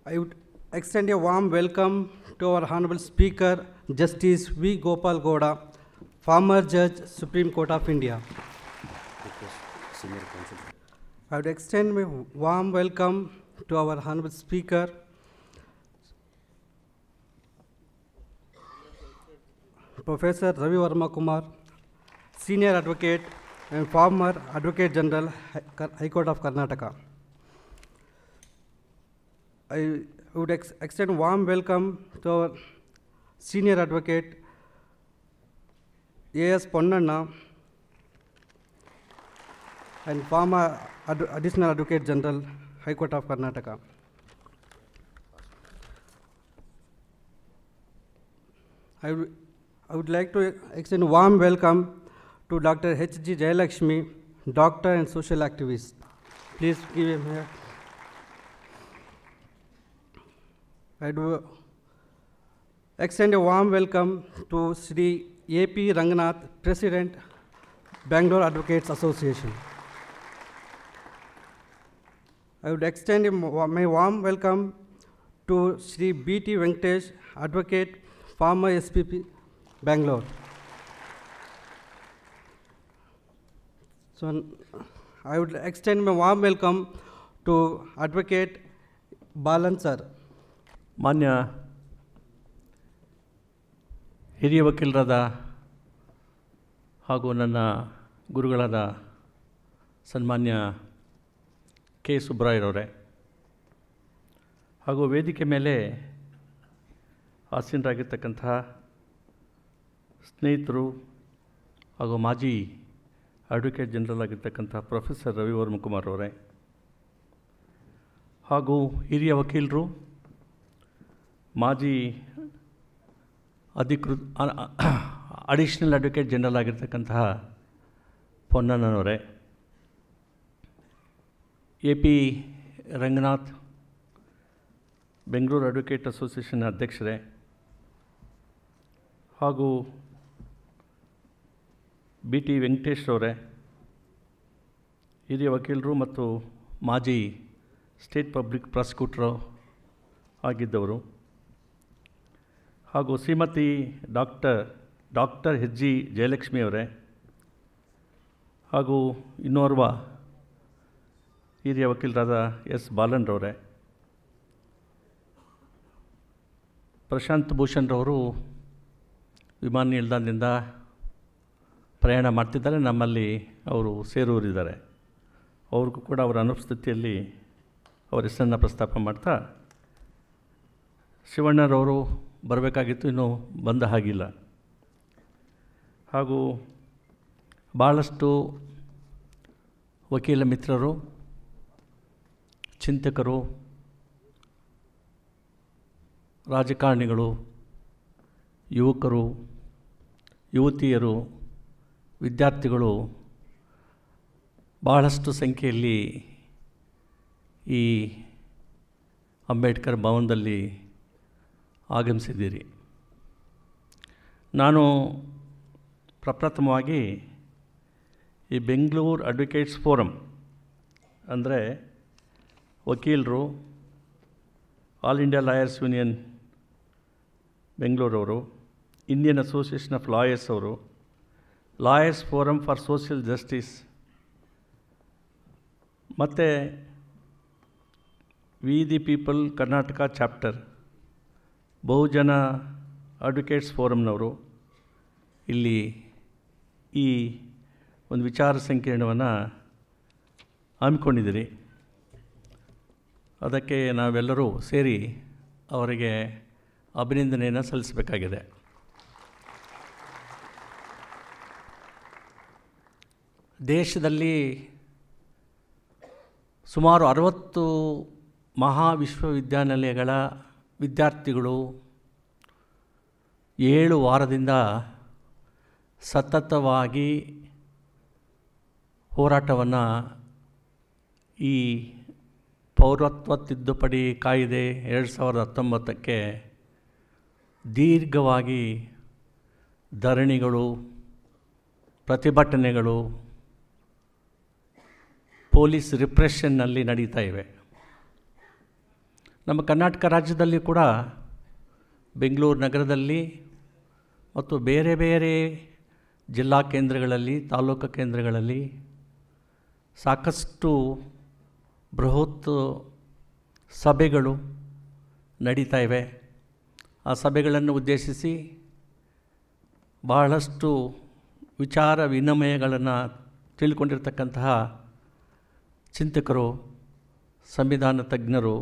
I would extend a warm welcome to our Honorable Speaker, Justice V. Gopal Gowda, former Judge, Supreme Court of India. I would extend my warm welcome to our Honorable Speaker, Professor Ravi Varma Kumar, Senior Advocate and former Advocate General, High Court of Karnataka. I would extend warm welcome to our Senior Advocate, A.S. Ponnanna, and former Additional Advocate General, High Court of Karnataka. I would like to extend a warm welcome to Dr. H.G. Jayalakshmi, doctor and social activist. Please give him here. I do extend a warm welcome to Sri A.P. Ranganath, President, Bangalore Advocates Association. I would extend my warm welcome to Sri B.T. Venkatesh, Advocate, former SPP, Bangalore. So I would extend my warm welcome to Advocate Balan sir. ಮಾನ್ಯ ಹಿರಿಯ ವಕೀಲರಾದ ಹಾಗೂ ನನ್ನ ಗುರುಗಳಾದ ಸನ್ಮಾನ್ಯ K ಸುಬ್ರಾಯರವರೇ ಹಾಗೂ ವೇದಿಕೆ ಮೇಲೆ ಆಸೀನರಾಗಿರ್ತಕ್ಕಂತಹ ಸ್ನೇಹಿತರು ಹಾಗೂ ಮಾಜಿ ಅಡ್ವೊಕೇಟ್ ಜನರಲ್ ಆಗಿರ್ತಕ್ಕಂಥ ಪ್ರೊಫೆಸರ್ ರವಿ ವರ್ಮ ಕುಮಾರ್ ಅವರೇ ಹಾಗೂ ಹಿರಿಯ ವಕೀಲರು ಮಾಜಿ ಅಡಿಷನಲ್ ಅಡ್ವೊಕೇಟ್ ಜನರಲ್ ಆಗಿರ್ತಕ್ಕಂತಹ ಪೊನ್ನಣ್ಣನವರೇ, A P Ranganath, Bengaluru advocate association ಅಧ್ಯಕ್ಷರೇ ಹಾಗೂ ಬಿ ಟಿ ವೆಂಕಟೇಶ್ರವರೇ, ಹಿರಿಯ ವಕೀಲರು ಮತ್ತು ಮಾಜಿ ಸ್ಟೇಟ್ ಪಬ್ಲಿಕ್ ಪ್ರಾಸಿಕ್ಯೂಟರು ಆಗಿದ್ದವರು ಹಾಗೂ Shrimati doctor H G Jayalakshmi ಅವರೇ ಹಾಗೂ ಇನ್ನೋರ್ವ ಹಿರಿಯ ವಕೀಲರಾದ ಎಸ್ ಬಾಲನ್ರವರೇ, ಪ್ರಶಾಂತ್ ಭೂಷಣ್ರವರು ವಿಮಾನ ನಿಲ್ದಾಣದಿಂದ ಪ್ರಯಾಣ ಮಾಡ್ತಿದ್ದಾರೆ, ನಮ್ಮಲ್ಲಿ ಅವರು ಸೇರೂರಿದ್ದಾರೆ. ಅವ್ರಿಗೂ ಕೂಡ ಅವರ ಅನುಪಸ್ಥಿತಿಯಲ್ಲಿ ಅವರ ಹೆಸರನ್ನು ಪ್ರಸ್ತಾಪ ಮಾಡ್ತಾ, ಶಿವಣ್ಣರವರು ಬರಬೇಕಾಗಿತ್ತು, ಇನ್ನೂ ಬಂದ ಹಾಗಿಲ್ಲ. ಹಾಗೂ ಭಾಳಷ್ಟು ವಕೀಲ ಮಿತ್ರರು, ಚಿಂತಕರು, ರಾಜಕಾರಣಿಗಳು, ಯುವಕರು, ಯುವತಿಯರು, ವಿದ್ಯಾರ್ಥಿಗಳು ಭಾಳಷ್ಟು ಸಂಖ್ಯೆಯಲ್ಲಿ ಈ ಅಂಬೇಡ್ಕರ್ ಭವನದಲ್ಲಿ ಆಗಮಿಸಿದ್ದೀರಿ. ನಾನು ಪ್ರಪ್ರಥಮವಾಗಿ ಈ ಬೆಂಗಳೂರು ಅಡ್ವೊಕೇಟ್ಸ್ ಫೋರಮ್ ಅಂದರೆ ವಕೀಲರು, ಆಲ್ ಇಂಡಿಯಾ ಲಾಯರ್ಸ್ ಯೂನಿಯನ್ ಬೆಂಗಳೂರವರು, ಇಂಡಿಯನ್ ಅಸೋಸಿಯೇಷನ್ ಆಫ್ ಲಾಯರ್ಸ್ ಅವರು, lawyers forum for social justice ಮತ್ತು we the people Karnataka chapter, Bahujan advocates ಫೋರಮ್ನವರು ಇಲ್ಲಿ ಈ ಒಂದು ವಿಚಾರ ಸಂಕಿರಣವನ್ನು ಹಮ್ಮಿಕೊಂಡಿದ್ದೀರಿ. ಅದಕ್ಕೆ ನಾವೆಲ್ಲರೂ ಸೇರಿ ಅವರಿಗೆ ಅಭಿನಂದನೆಯನ್ನು ಸಲ್ಲಿಸಬೇಕಾಗಿದೆ. ದೇಶದಲ್ಲಿ ಸುಮಾರು 60 ಮಹಾವಿಶ್ವವಿದ್ಯಾನಿಲಯಗಳ ವಿದ್ಯಾರ್ಥಿಗಳು 7 ವಾರದಿಂದ ಸತತವಾಗಿ ಹೋರಾಟವನ್ನು ಈ ಪೌರತ್ವ ತಿದ್ದುಪಡಿ ಕಾಯ್ದೆ 2019ಕ್ಕೆ ದೀರ್ಘವಾಗಿ ಧರಣಿಗಳು, ಪ್ರತಿಭಟನೆಗಳು, ಪೊಲೀಸ್ ರಿಪ್ರೆಷನ್ನಲ್ಲಿ ನಡೀತಾ ಇವೆ. ನಮ್ಮ ಕರ್ನಾಟಕ ರಾಜ್ಯದಲ್ಲಿ ಕೂಡ ಬೆಂಗಳೂರು ನಗರದಲ್ಲಿ ಮತ್ತು ಬೇರೆ ಬೇರೆ ಜಿಲ್ಲಾ ಕೇಂದ್ರಗಳಲ್ಲಿ, ತಾಲೂಕು ಕೇಂದ್ರಗಳಲ್ಲಿ ಸಾಕಷ್ಟು ಬೃಹತ್ ಸಭೆಗಳು ನಡೀತಾ ಇವೆ. ಆ ಸಭೆಗಳನ್ನು ಉದ್ದೇಶಿಸಿ ಬಹಳಷ್ಟು ವಿಚಾರ ವಿನಿಮಯಗಳನ್ನು ತಿಳ್ಕೊಂಡಿರ್ತಕ್ಕಂತಹ ಚಿಂತಕರು, ಸಂವಿಧಾನ ತಜ್ಞರು,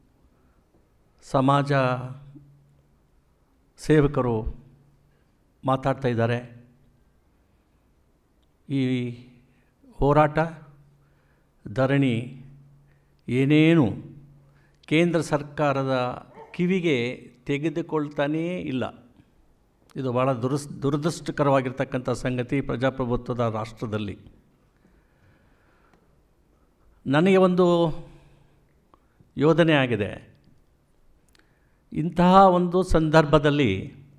ಸಮಾಜ ಸೇವಕರು ಮಾತಾಡ್ತಾ ಇದ್ದಾರೆ. ಈ ಹೋರಾಟ, ಧರಣಿ ಏನೇನು ಕೇಂದ್ರ ಸರ್ಕಾರದ ಕಿವಿಗೆ ತೆಗೆದುಕೊಳ್ತಾನೇ ಇಲ್ಲ. ಇದು ಭಾಳ ದುರದೃಷ್ಟಕರವಾಗಿರ್ತಕ್ಕಂಥ ಸಂಗತಿ ಪ್ರಜಾಪ್ರಭುತ್ವದ ರಾಷ್ಟ್ರದಲ್ಲಿ. ನನಗೆ ಒಂದು ಯೋಧನೆ ಆಗಿದೆ. ಇಂತಹ ಒಂದು ಸಂದರ್ಭದಲ್ಲಿ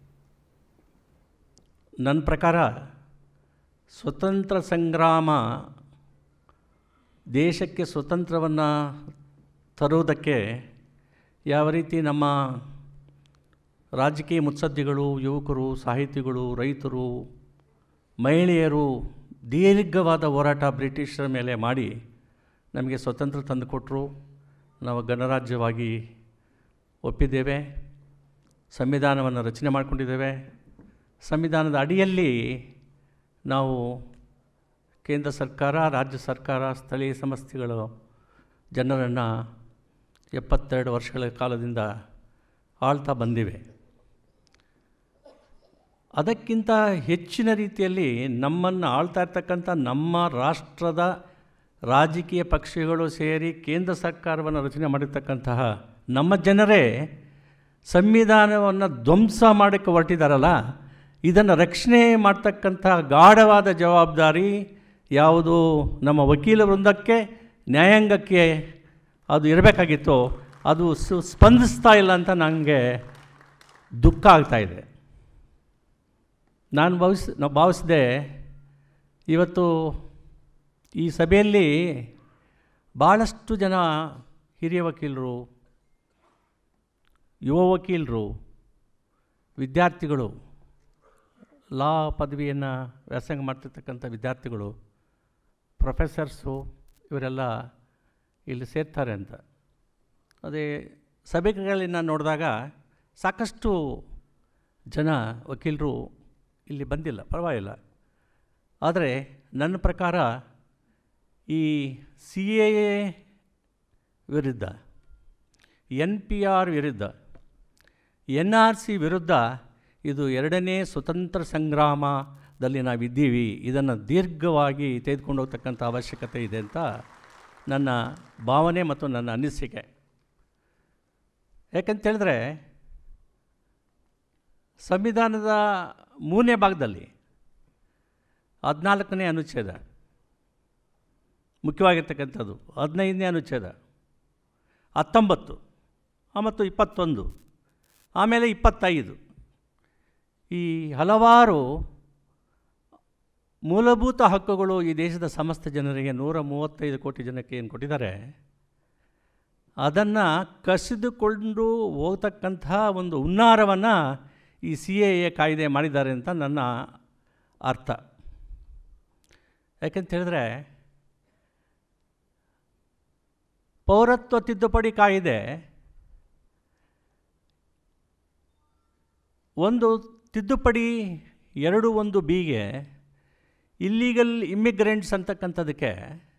ನನ್ನ ಪ್ರಕಾರ ಸ್ವತಂತ್ರ ಸಂಗ್ರಾಮ, ದೇಶಕ್ಕೆ ಸ್ವತಂತ್ರವನ್ನು ತರುವುದಕ್ಕೆ ಯಾವ ರೀತಿ ನಮ್ಮ ರಾಜಕೀಯ ಮುತ್ಸದ್ದಿಗಳು, ಯುವಕರು, ಸಾಹಿತಿಗಳು, ರೈತರು, ಮಹಿಳೆಯರು ದೀರ್ಘವಾದ ಹೋರಾಟ ಬ್ರಿಟಿಷರ ಮೇಲೆ ಮಾಡಿ ನಮಗೆ ಸ್ವತಂತ್ರ ತಂದುಕೊಟ್ಟರು. ನಾವು ಗಣರಾಜ್ಯವಾಗಿ ಒಪ್ಪಿದ್ದೇವೆ, ಸಂವಿಧಾನವನ್ನು ರಚನೆ ಮಾಡಿಕೊಂಡಿದ್ದೇವೆ. ಸಂವಿಧಾನದ ಅಡಿಯಲ್ಲಿ ನಾವು ಕೇಂದ್ರ ಸರ್ಕಾರ, ರಾಜ್ಯ ಸರ್ಕಾರ, ಸ್ಥಳೀಯ ಸಂಸ್ಥೆಗಳು ಜನರನ್ನು 72 ವರ್ಷಗಳ ಕಾಲದಿಂದ ಆಳ್ತಾ ಬಂದಿವೆ. ಅದಕ್ಕಿಂತ ಹೆಚ್ಚಿನ ರೀತಿಯಲ್ಲಿ ನಮ್ಮನ್ನು ಆಳ್ತಾ ಇರ್ತಕ್ಕಂಥ ನಮ್ಮ ರಾಷ್ಟ್ರದ ರಾಜಕೀಯ ಪಕ್ಷಗಳು ಸೇರಿ ಕೇಂದ್ರ ಸರ್ಕಾರವನ್ನು ರಚನೆ ಮಾಡಿರ್ತಕ್ಕಂತಹ ನಮ್ಮ ಜನರೇ ಸಂವಿಧಾನವನ್ನು ಧ್ವಂಸ ಮಾಡೋಕ್ಕೆ ಹೊರಟಿದ್ದಾರಲ್ಲ, ಇದನ್ನು ರಕ್ಷಣೆ ಮಾಡ್ತಕ್ಕಂಥ ಗಾಢವಾದ ಜವಾಬ್ದಾರಿ ಯಾವುದು ನಮ್ಮ ವಕೀಲ ವೃಂದಕ್ಕೆ, ನ್ಯಾಯಾಂಗಕ್ಕೆ ಅದು ಇರಬೇಕಾಗಿತ್ತು, ಅದು ಸ್ಪಂದಿಸ್ತಾ ಇಲ್ಲ ಅಂತ ನನಗೆ ದುಃಖ ಆಗ್ತಾಯಿದೆ. ನಾನು ಭಾವಿಸಿದೆ ಇವತ್ತು ಈ ಸಭೆಯಲ್ಲಿ ಭಾಳಷ್ಟು ಜನ ಹಿರಿಯ ವಕೀಲರು, ಯುವ ವಕೀಲರು, ವಿದ್ಯಾರ್ಥಿಗಳು, ಲಾ ಪದವಿಯನ್ನು ವ್ಯಾಸಂಗ ಮಾಡ್ತಿರ್ತಕ್ಕಂಥ ವಿದ್ಯಾರ್ಥಿಗಳು, ಪ್ರೊಫೆಸರ್ಸು ಇವರೆಲ್ಲ ಇಲ್ಲಿ ಸೇರ್ತಾರೆ ಅಂತ. ಅದೇ ಸಭೆಗಳಲ್ಲಿ ನೋಡಿದಾಗ ಸಾಕಷ್ಟು ಜನ ವಕೀಲರು ಇಲ್ಲಿ ಬಂದಿಲ್ಲ, ಪರವಾಗಿಲ್ಲ. ಆದರೆ ನನ್ನ ಪ್ರಕಾರ ಈ CAA ವಿರುದ್ಧ, NPR ವಿರುದ್ಧ, NRC ವಿರುದ್ಧ ಇದು ಎರಡನೇ ಸ್ವತಂತ್ರ ಸಂಗ್ರಾಮದಲ್ಲಿ ನಾವಿದ್ದೀವಿ. ಇದನ್ನು ದೀರ್ಘವಾಗಿ ತೆಗೆದುಕೊಂಡು ಹೋಗ್ತಕ್ಕಂಥ ಅವಶ್ಯಕತೆ ಇದೆ ಅಂತ ನನ್ನ ಭಾವನೆ ಮತ್ತು ನನ್ನ ಅನಿಸಿಕೆ. ಯಾಕಂತೇಳಿದ್ರೆ ಸಂವಿಧಾನದ 3ನೇ ಭಾಗದಲ್ಲಿ 14ನೇ ಅನುಚ್ಛೇದ ಮುಖ್ಯವಾಗಿರ್ತಕ್ಕಂಥದ್ದು, 15ನೇ ಅನುಚ್ಛೇದ, 19 ಮತ್ತು 21, ಆಮೇಲೆ 25, ಈ ಹಲವಾರು ಮೂಲಭೂತ ಹಕ್ಕುಗಳು ಈ ದೇಶದ ಸಮಸ್ತ ಜನರಿಗೆ 135 ಕೋಟಿ ಜನಕ್ಕೆ ಏನು ಕೊಟ್ಟಿದ್ದಾರೆ, ಅದನ್ನು ಕಸಿದುಕೊಂಡು ಹೋಗ್ತಕ್ಕಂಥ ಒಂದು ಹುನ್ನಾರವನ್ನು ಈ CAA ಕಾಯ್ದೆ ಮಾಡಿದ್ದಾರೆ ಅಂತ ನನ್ನ ಅರ್ಥ. ಯಾಕೆಂತೇಳಿದ್ರೆ ಪೌರತ್ವ ತಿದ್ದುಪಡಿ ಕಾಯ್ದೆ ಒಂದು ತಿದ್ದುಪಡಿ 2(1)(b)ಗೆ ಇಲ್ಲೀಗಲ್ ಇಮ್ಮಿಗ್ರೆಂಟ್ಸ್ ಅಂತಕ್ಕಂಥದ್ದಕ್ಕೆ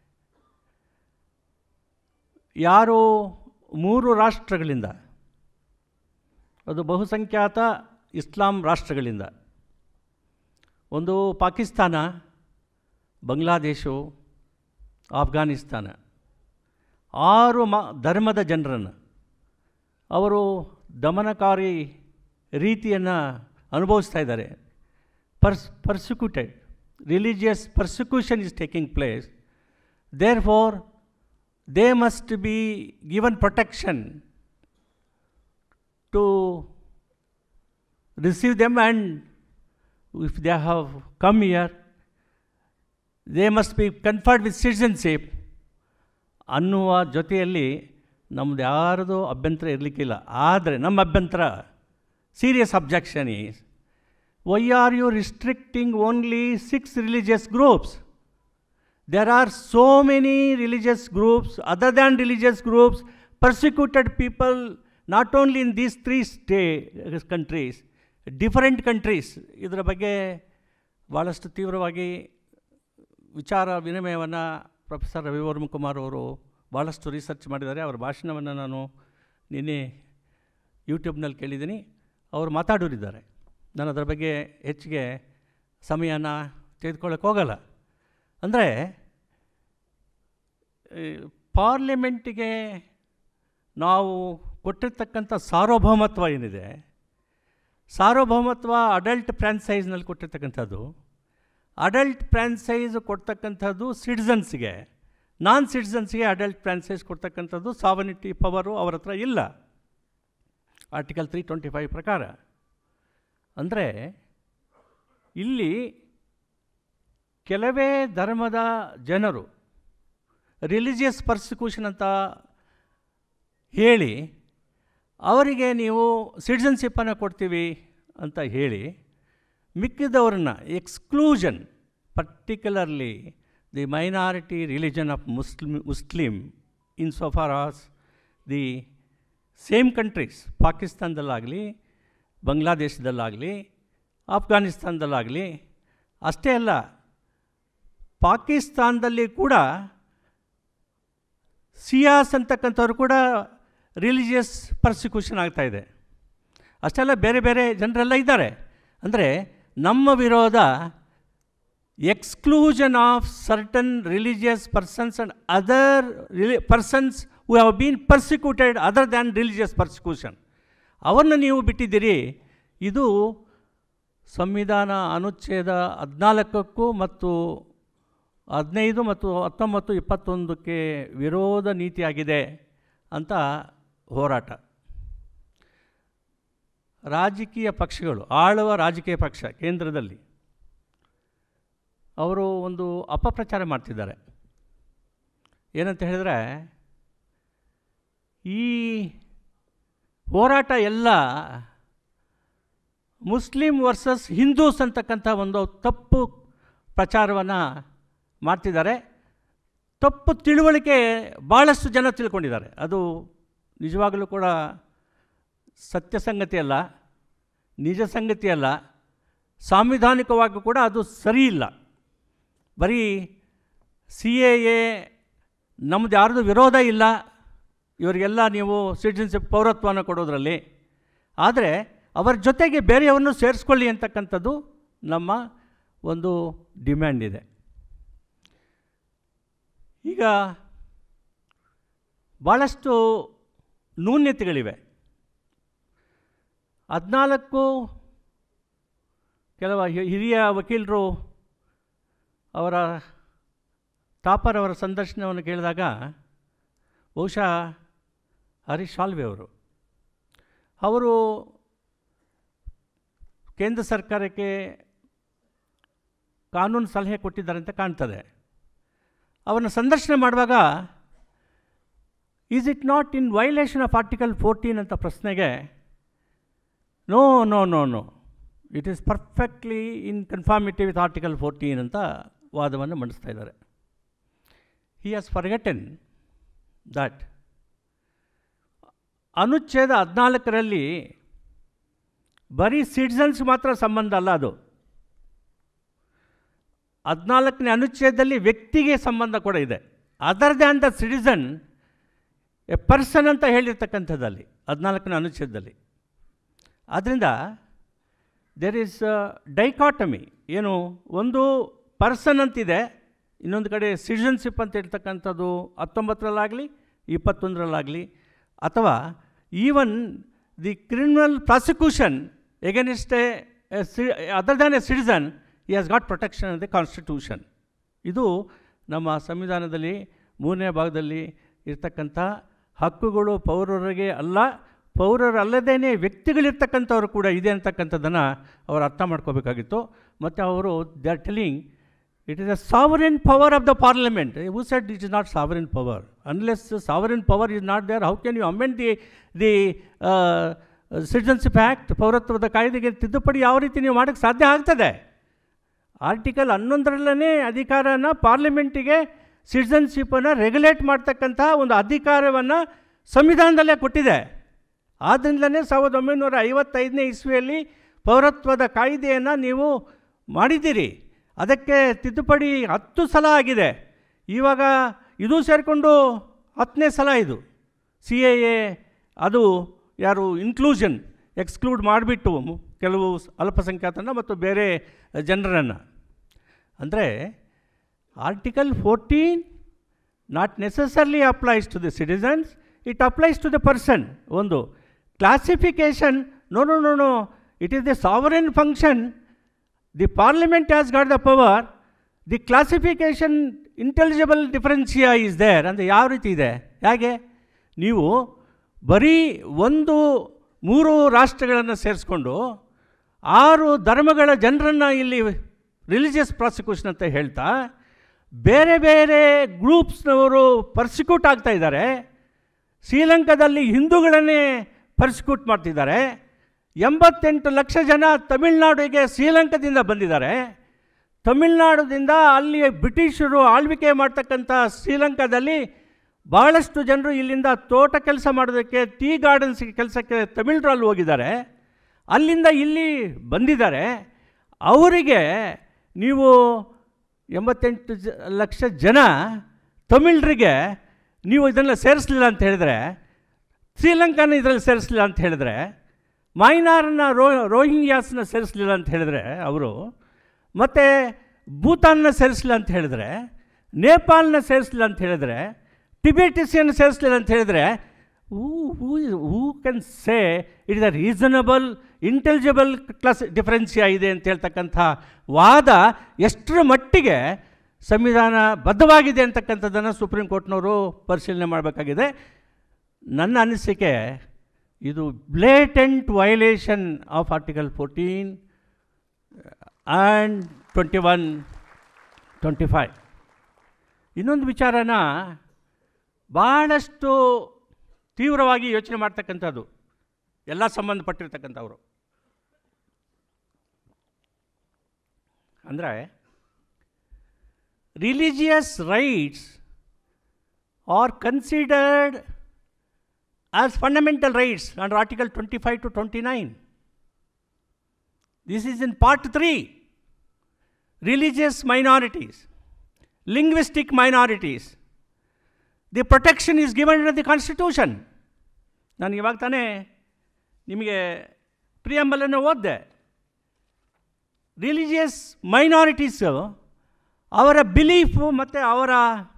ಯಾರು 3 ರಾಷ್ಟ್ರಗಳಿಂದ, ಅದು ಬಹುಸಂಖ್ಯಾತ ಇಸ್ಲಾಂ ರಾಷ್ಟ್ರಗಳಿಂದ, ಒಂದು ಪಾಕಿಸ್ತಾನ, ಬಾಂಗ್ಲಾದೇಶ, ಆಫ್ಘಾನಿಸ್ತಾನ, 6 ಧರ್ಮದ ಜನರನ್ನು ಅವರು ದಮನಕಾರಿ ರೀತಿಯನ್ನು ಅನುಭವಿಸ್ತಾ ಇದ್ದಾರೆ. persecuted, religious persecution is taking place. Therefore, they must be given protection to receive them, and if they have come here, they must be conferred with citizenship ಅನ್ನುವ ಜೊತೆಯಲ್ಲಿ ನಮ್ಮದು ಯಾರದು ಅಭ್ಯಂತರ ಇರಲಿಕ್ಕಿಲ್ಲ. ಆದರೆ ನಮ್ಮ ಅಭ್ಯಂತರ, serious objection is, why are you restricting only 6 religious groups? There are so many religious groups, other than religious groups, persecuted people, not only in these 3 countries, different countries. ಇದರ ಬಗ್ಗೆ ಭಾಳಷ್ಟು ತೀವ್ರವಾಗಿ ವಿಚಾರ ವಿನಿಮಯವನ್ನು ಪ್ರೊಫೆಸರ್ ರವಿವರ್ಮ ಕುಮಾರ್ ಅವರು ಭಾಳಷ್ಟು ರಿಸರ್ಚ್ ಮಾಡಿದ್ದಾರೆ. ಅವರ ಭಾಷಣವನ್ನು ನಾನು ನಿನ್ನೆ ಯೂಟ್ಯೂಬ್ನಲ್ಲಿ ಕೇಳಿದ್ದೀನಿ. ಅವರು ಮಾತಾಡೋರಿದ್ದಾರೆ. ನಾನು ಅದರ ಬಗ್ಗೆ ಹೆಚ್ಚಿಗೆ ಸಮಯನ ತೆಗೆದುಕೊಳ್ಳೋಕೆ ಹೋಗಲ್ಲ. ಅಂದರೆ ಪಾರ್ಲಿಮೆಂಟಿಗೆ ನಾವು ಕೊಟ್ಟಿರ್ತಕ್ಕಂಥ ಸಾರ್ವಭೌಮತ್ವ ಏನಿದೆ, ಸಾರ್ವಭೌಮತ್ವ ಅಡಲ್ಟ್ ಫ್ರಾಂಚೈಸ್ನಲ್ಲಿ ಕೊಟ್ಟಿರ್ತಕ್ಕಂಥದ್ದು. ಅಡಲ್ಟ್ ಫ್ರಾಂಚೈಸ್ ಕೊಡ್ತಕ್ಕಂಥದ್ದು ಸಿಟಿಸನ್ಸ್ಗೆ, ನಾನ್ ಸಿಟಿಸನ್ಸ್ಗೆ ಅಡಲ್ಟ್ ಫ್ರಾಂಚೈಸ್ ಕೊಡ್ತಕ್ಕಂಥದ್ದು ಸಾವರ್ನಿಟಿ ಪವರು ಅವ್ರ ಹತ್ರ ಇಲ್ಲ, ಆರ್ಟಿಕಲ್ 325 ಪ್ರಕಾರ. ಅಂದರೆ ಇಲ್ಲಿ ಕೆಲವೇ ಧರ್ಮದ ಜನರು ರಿಲಿಜಿಯಸ್ ಪರ್ಸಿಕ್ಯೂಷನ್ ಅಂತ ಹೇಳಿ ಅವರಿಗೆ ನೀವು ಸಿಟಿಸನ್ಶಿಪ್ಪನ್ನು ಕೊಡ್ತೀವಿ ಅಂತ ಹೇಳಿ ಮಿಕ್ಕಿದವ್ರನ್ನ exclusion, particularly the minority religion of Muslim in so far as the same countries, ಪಾಕಿಸ್ತಾನದಲ್ಲಾಗಲಿ, ಬಾಂಗ್ಲಾದೇಶದಲ್ಲಾಗಲಿ, ಆಫ್ಘಾನಿಸ್ತಾನದಲ್ಲಾಗಲಿ, ಅಷ್ಟೇ ಅಲ್ಲ ಪಾಕಿಸ್ತಾನದಲ್ಲಿ ಕೂಡ ಸಿಯಾಸ್ ಅಂತಕ್ಕಂಥವ್ರು ಕೂಡ ರಿಲಿಜಿಯಸ್ ಪರ್ಸಿಕ್ಯೂಷನ್ ಆಗ್ತಾಯಿದೆ. ಅಷ್ಟೆಲ್ಲ ಬೇರೆ ಬೇರೆ ಜನರೆಲ್ಲ ಇದ್ದಾರೆ. ಅಂದರೆ ನಮ್ಮ ವಿರೋಧ exclusion of certain religious persons and other persons who have been persecuted other than religious persecution. ಅವನ್ನ ನೀವು ಬಿಟ್ಟಿದ್ದೀರಿ. ಇದು ಸಂವಿಧಾನ ಅನುಚ್ಛೇದ 14ಕ್ಕೂ ಮತ್ತು 15 ಮತ್ತು 19, 21ಕ್ಕೆ ವಿರೋಧ ನೀತಿಯಾಗಿದೆ ಅಂತ ಹೋರಾಟ. ರಾಜಕೀಯ ಪಕ್ಷಗಳು, ಆಳುವ ರಾಜಕೀಯ ಪಕ್ಷ ಕೇಂದ್ರದಲ್ಲಿ ಅವರು ಒಂದು ಅಪಪ್ರಚಾರ ಮಾಡ್ತಿದ್ದಾರೆ. ಏನಂತ ಹೇಳಿದರೆ, ಈ ಹೋರಾಟ ಎಲ್ಲ ಮುಸ್ಲಿಂ ವರ್ಸಸ್ ಹಿಂದೂಸ್ ಅಂತಕ್ಕಂಥ ಒಂದು ತಪ್ಪು ಪ್ರಚಾರವನ್ನು ಮಾಡ್ತಿದ್ದಾರೆ. ತಪ್ಪು ತಿಳುವಳಿಕೆ ಭಾಳಷ್ಟು ಜನ ತಿಳ್ಕೊಂಡಿದ್ದಾರೆ. ಅದು ನಿಜವಾಗಲೂ ಕೂಡ ಸತ್ಯ ಸಂಗತಿ ಅಲ್ಲ, ನಿಜ ಸಂಗತಿ ಅಲ್ಲ, ಸಾಂವಿಧಾನಿಕವಾಗಿ ಕೂಡ ಅದು ಸರಿ ಇಲ್ಲ. ಬರೀ CAA ನಮ್ಮದು ಯಾರ್ದು ವಿರೋಧ ಇಲ್ಲ, ಇವರಿಗೆಲ್ಲ ನೀವು ಸಿಟಿಜನ್ಶಿಪ್ ಪೌರತ್ವವನ್ನು ಕೊಡೋದ್ರಲ್ಲಿ, ಆದರೆ ಅವರ ಜೊತೆಗೆ ಬೇರೆಯವನ್ನು ಸೇರಿಸ್ಕೊಳ್ಳಿ ಅಂತಕ್ಕಂಥದ್ದು ನಮ್ಮ ಒಂದು ಡಿಮ್ಯಾಂಡ್ ಇದೆ. ಈಗ ಭಾಳಷ್ಟು ನ್ಯೂನ್ಯತೆಗಳಿವೆ. 14 ಕೆಲವು ಹಿರಿಯ ವಕೀಲರು ಅವರ ತಾಪರ್ ಅವರ ಸಂದರ್ಶನವನ್ನು ಕೇಳಿದಾಗ, ಬಹುಶಃ ಹರೀಶ್ ಸಾಲ್ವೆ ಅವರು ಕೇಂದ್ರ ಸರ್ಕಾರಕ್ಕೆ ಕಾನೂನು ಸಲಹೆ ಕೊಟ್ಟಿದ್ದಾರೆ ಅಂತ ಕಾಣ್ತದೆ. ಅವರನ್ನು ಸಂದರ್ಶನ ಮಾಡುವಾಗ is it not in violation of article 14 ಅಂತ ಪ್ರಶ್ನೆಗೆ no no no no it is perfectly in conformity with article 14 ಅಂತ ವಾದವನ್ನು ಮಂಡಿಸ್ತಾ ಇದ್ದಾರೆ. ಹಿ ಹ್ಯಾಸ್ ಫರ್ಗೆಟನ್ ದಟ್ ಅನುಚ್ಛೇದ 14ರಲ್ಲಿ ಬರೀ ಸಿಟಿಸನ್ಸ್ ಮಾತ್ರ ಸಂಬಂಧ ಅಲ್ಲ, ಅದು 14ನೇ ಅನುಚ್ಛೇದದಲ್ಲಿ ವ್ಯಕ್ತಿಗೆ ಸಂಬಂಧ ಕೂಡ ಇದೆ. Other than the citizen a person ಅಂತ ಹೇಳಿರ್ತಕ್ಕಂಥದ್ದಲ್ಲಿ 14ನೇ ಅನುಚ್ಛೇದದಲ್ಲಿ. ಆದ್ದರಿಂದ ದೇರ್ ಈಸ್ ಡೈಕಾಟಮಿ. ಏನು, ಒಂದು ಪರ್ಸನ್ ಅಂತಿದೆ, ಇನ್ನೊಂದು ಕಡೆ ಸಿಟಿಸನ್ಶಿಪ್ ಅಂತ ಹೇಳ್ತಕ್ಕಂಥದ್ದು 19ರಲ್ಲಾಗಲಿ 21ರಲ್ಲಾಗಲಿ, ಅಥವಾ even the criminal prosecution against other than a citizen he has got protection in the constitution. ಇದು ನಮ್ಮ ಸಂವಿಧಾನದಲ್ಲಿ 3ನೇ ಭಾಗದಲ್ಲಿ ಇರ್ತಕ್ಕಂಥ ಹಕ್ಕುಗಳು ಪೌರರಿಗೆ ಅಲ್ಲ, ಪೌರರಲ್ಲದೇ ವ್ಯಕ್ತಿಗಳಿರ್ತಕ್ಕಂಥವ್ರು ಕೂಡ ಇದೆ ಅಂತಕ್ಕಂಥದ್ದನ್ನು ಅವರು ಅರ್ಥ ಮಾಡ್ಕೋಬೇಕಾಗಿತ್ತು. ಮತ್ತು ಅವರು they are telling It is a sovereign power of the parliament. Who said it is not sovereign power? Unless the sovereign power is not there, how can you amend the Citizenship Act? ಪೌರತ್ವದ ಕಾಯ್ದೆಗೆ ತಿದ್ದುಪಡಿ ಯಾವ ರೀತಿ ನೀವು ಮಾಡೋಕ್ಕೆ ಸಾಧ್ಯ ಆಗ್ತದೆ? Article 11ರಲ್ಲೇ ಅಧಿಕಾರನ ಪಾರ್ಲಿಮೆಂಟಿಗೆ ಸಿಟಿಸನ್ಶಿಪ್ಪನ್ನು regulate ಮಾಡ್ತಕ್ಕಂಥ ಒಂದು ಅಧಿಕಾರವನ್ನು ಸಂವಿಧಾನದಲ್ಲೇ ಕೊಟ್ಟಿದೆ. ಆದ್ದರಿಂದಲೇ 1955ನೇ ಇಸ್ವಿಯಲ್ಲಿ ಪೌರತ್ವದ ಕಾಯ್ದೆಯನ್ನು ನೀವು ಮಾಡಿದ್ದೀರಿ. ಅದಕ್ಕೆ ತಿದ್ದುಪಡಿ 10 ಸಲ ಆಗಿದೆ. ಇವಾಗ ಇದು ಸೇರಿಕೊಂಡು 10ನೇ ಸಲ ಇದು. CAA ಅದು ಯಾರು ಇನ್ಕ್ಲೂಷನ್ ಎಕ್ಸ್ಕ್ಲೂಡ್ ಮಾಡಿಬಿಟ್ಟು ಕೆಲವು ಅಲ್ಪಸಂಖ್ಯಾತರನ್ನು ಮತ್ತು ಬೇರೆ ಜನರನ್ನು. ಅಂದರೆ article 14 not necessarily applies to the citizens, it applies to the person. ಒಂದು classification, no, it is the sovereign function. The parliament has got the power. The classification intelligible differentia is there. ಅಂದರೆ ಯಾವ ರೀತಿ ಇದೆ? ಹೇಗೆ ನೀವು ಬರೀ 3 ರಾಷ್ಟ್ರಗಳನ್ನು ಸೇರಿಸ್ಕೊಂಡು 6 ಧರ್ಮಗಳ ಜನರನ್ನು ಇಲ್ಲಿ ರಿಲಿಜಿಯಸ್ ಪ್ರಾಸಿಕ್ಯೂಷನ್ ಅಂತ ಹೇಳ್ತಾ ಬೇರೆ ಬೇರೆ ಗ್ರೂಪ್ಸ್ನವರು ಪರ್ಸಿಕ್ಯೂಟ್ ಆಗ್ತಾ ಇದ್ದಾರೆ. ಶ್ರೀಲಂಕಾದಲ್ಲಿ ಹಿಂದೂಗಳನ್ನೇ ಪರ್ಸಿಕ್ಯೂಟ್ ಮಾಡ್ತಿದ್ದಾರೆ. 88 ಲಕ್ಷ ಜನ ತಮಿಳುನಾಡಿಗೆ ಶ್ರೀಲಂಕಾದಿಂದ ಬಂದಿದ್ದಾರೆ. ತಮಿಳುನಾಡಿನಿಂದ ಅಲ್ಲಿ ಬ್ರಿಟಿಷರು ಆಳ್ವಿಕೆ ಮಾಡ್ತಕ್ಕಂಥ ಶ್ರೀಲಂಕಾದಲ್ಲಿ ಭಾಳಷ್ಟು ಜನರು ಇಲ್ಲಿಂದ ತೋಟ ಕೆಲಸ ಮಾಡೋದಕ್ಕೆ, ಟೀ ಗಾರ್ಡನ್ಸ್ಗೆ ಕೆಲಸಕ್ಕೆ ತಮಿಳ್ರಲ್ಲಿ ಹೋಗಿದ್ದಾರೆ. ಅಲ್ಲಿಂದ ಇಲ್ಲಿ ಬಂದಿದ್ದಾರೆ. ಅವರಿಗೆ ನೀವು 88 ಲಕ್ಷ ಜನ ತಮಿಳರಿಗೆ ನೀವು ಇದನ್ನು ಸೇರಿಸಲಿಲ್ಲ ಅಂತ ಹೇಳಿದ್ರೆ, ಶ್ರೀಲಂಕಾನ ಇದರಲ್ಲಿ ಸೇರಿಸಲಿಲ್ಲ ಅಂತ ಹೇಳಿದ್ರೆ, ಮೈನಾರನ್ನ ರೋಹಿಂಗ್ಯಾಸ್ನ ಸೇರಿಸಲಿಲ್ಲ ಅಂತ ಹೇಳಿದ್ರೆ ಅವರು, ಮತ್ತು ಭೂತಾನ್ನ ಸೇರಿಸಲಿಲ್ಲ ಅಂತ ಹೇಳಿದ್ರೆ, ನೇಪಾಳನ್ನ ಸೇರಿಸಲಿಲ್ಲ ಅಂತ ಹೇಳಿದ್ರೆ, ಟಿಬೆಟಿಸಿಯನ್ನು ಸೇರಿಸಲಿಲ್ಲ ಅಂತ ಹೇಳಿದರೆ, who can say it is a reasonable intelligible class differentia ಇದೆ ಅಂತ ಹೇಳ್ತಕ್ಕಂಥ ವಾದ ಎಷ್ಟರ ಮಟ್ಟಿಗೆ ಸಂವಿಧಾನ ಬದ್ಧವಾಗಿದೆ ಅಂತಕ್ಕಂಥದ್ದನ್ನು ಸುಪ್ರೀಂ ಕೋರ್ಟ್ನವರು ಪರಿಶೀಲನೆ ಮಾಡಬೇಕಾಗಿದೆ. ನನ್ನ ಅನಿಸಿಕೆ ಇದು blatant violation of article 14 and 21, 25. ಇನ್ನೊಂದು ವಿಚಾರನ ಭಾಳಷ್ಟು ತೀವ್ರವಾಗಿ ಯೋಚನೆ ಮಾಡ್ತಕ್ಕಂಥದ್ದು ಎಲ್ಲ ಸಂಬಂಧಪಟ್ಟಿರ್ತಕ್ಕಂಥವ್ರು. ಅಂದರೆ religious rights are considered as fundamental rights under Article 25 to 29. This is in Part 3. Religious minorities, linguistic minorities. The protection is given under the Constitution. ನಾನು ಇವಾಗ ತಾನೇ ನಿಮಗೆ ಪ್ರಿಯಂಬಲನ್ನು ಓದಿದೆ. ರಿಲಿಜಿಯಸ್ ಮೈನಾರಿಟೀಸು ಅವರ ಬಿಲೀಫು ಮತ್ತು ಅವರ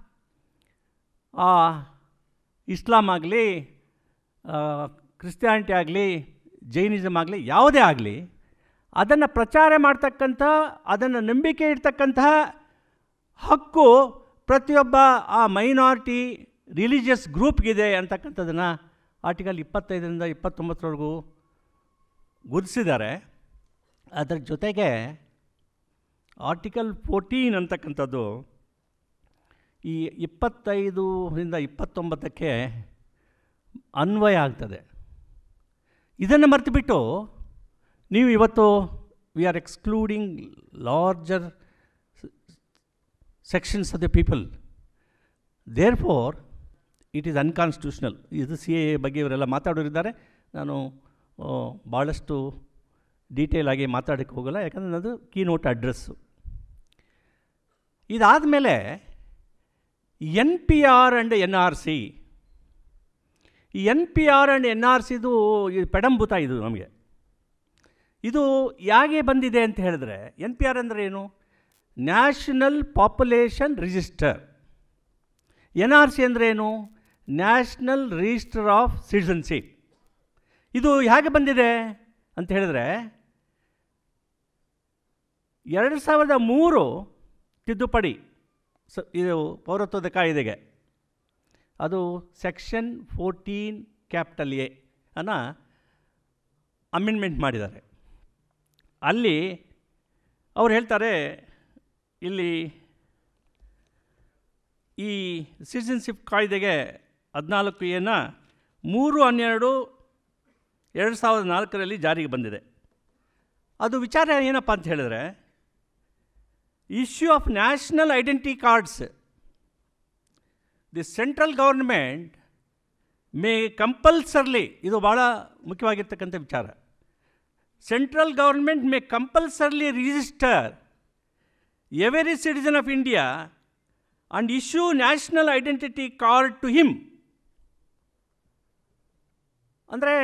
ಇಸ್ಲಾಂ ಆಗಲಿ, ಕ್ರಿಸ್ಟಿಯಾನಿಟಿ ಆಗಲಿ, ಜೈನಿಸಮ್ ಆಗಲಿ, ಯಾವುದೇ ಆಗಲಿ ಅದನ್ನು ಪ್ರಚಾರ ಮಾಡ್ತಕ್ಕಂಥ, ಅದನ್ನು ನಂಬಿಕೆ ಇಡ್ತಕ್ಕಂತಹ ಹಕ್ಕು ಪ್ರತಿಯೊಬ್ಬ ಆ ಮೈನಾರಿಟಿ ರಿಲಿಜಿಯಸ್ ಗ್ರೂಪ್ಗಿದೆ ಅಂತಕ್ಕಂಥದ್ದನ್ನು ಆರ್ಟಿಕಲ್ 25ರಿಂದ 29ವರೆಗೂ ಗುರುತಿಸಿದ್ದಾರೆ. ಅದರ ಜೊತೆಗೆ ಆರ್ಟಿಕಲ್ 14 ಅಂತಕ್ಕಂಥದ್ದು ಈ 25ರಿಂದ 29ಕ್ಕೆ ಅನ್ವಯ ಆಗ್ತದೆ. ಇದನ್ನು ಮರೆತುಬಿಟ್ಟು ನೀವು ಇವತ್ತು we are excluding larger sections of the people, therefore it is unconstitutional. ಇದು CAA ಬಗ್ಗೆ ಇವರೆಲ್ಲ ಮಾತಾಡೋರಿದ್ದಾರೆ. ನಾನು ಭಾಳಷ್ಟು ಡೀಟೇಲ್ ಆಗಿ ಮಾತಾಡೋಕ್ಕೆ ಹೋಗಲ್ಲ, ಯಾಕಂದರೆ ಅದು ಕೀನೋಟ್ ಅಡ್ರೆಸ್ಸು. ಇದಾದಮೇಲೆ NPR ಆ್ಯಂಡ್ NRC. ಈ NPR ಆ್ಯಂಡ್ NRCದು ಪೆಡಂಭೂತ ಇದು ನಮಗೆ. ಇದು ಯಾಕೆ ಬಂದಿದೆ ಅಂತ ಹೇಳಿದ್ರೆ, NPR ಅಂದರೆ ಏನು? National population register. NRC ಅಂದರೆ ಏನು? National register of citizenship. ಇದು ಹೇಗೆ ಬಂದಿದೆ ಅಂತ ಹೇಳಿದ್ರೆ, 2003 ತಿದ್ದುಪಡಿ ಇದು ಪೌರತ್ವದ ಕಾಯ್ದೆಗೆ, ಅದು ಸೆಕ್ಷನ್ 14A ಅನ್ನು ಅಮೆಂಡ್ಮೆಂಟ್ ಮಾಡಿದ್ದಾರೆ. ಅಲ್ಲಿ ಅವ್ರು ಹೇಳ್ತಾರೆ, ಇಲ್ಲಿ ಈ ಸಿಟಿಜನ್ಶಿಪ್ ಕಾಯ್ದೆಗೆ 14A 3/12/2004 ಜಾರಿಗೆ ಬಂದಿದೆ. ಅದು ವಿಚಾರ ಏನಪ್ಪ ಅಂತ ಹೇಳಿದ್ರೆ, issue of national identity cards. The central government may compulsorily, ಇದು ಭಾಳ ಮುಖ್ಯವಾಗಿರ್ತಕ್ಕಂಥ ವಿಚಾರ, central government may compulsorily register every citizen of India and issue national identity card to him. ಅಂದರೆ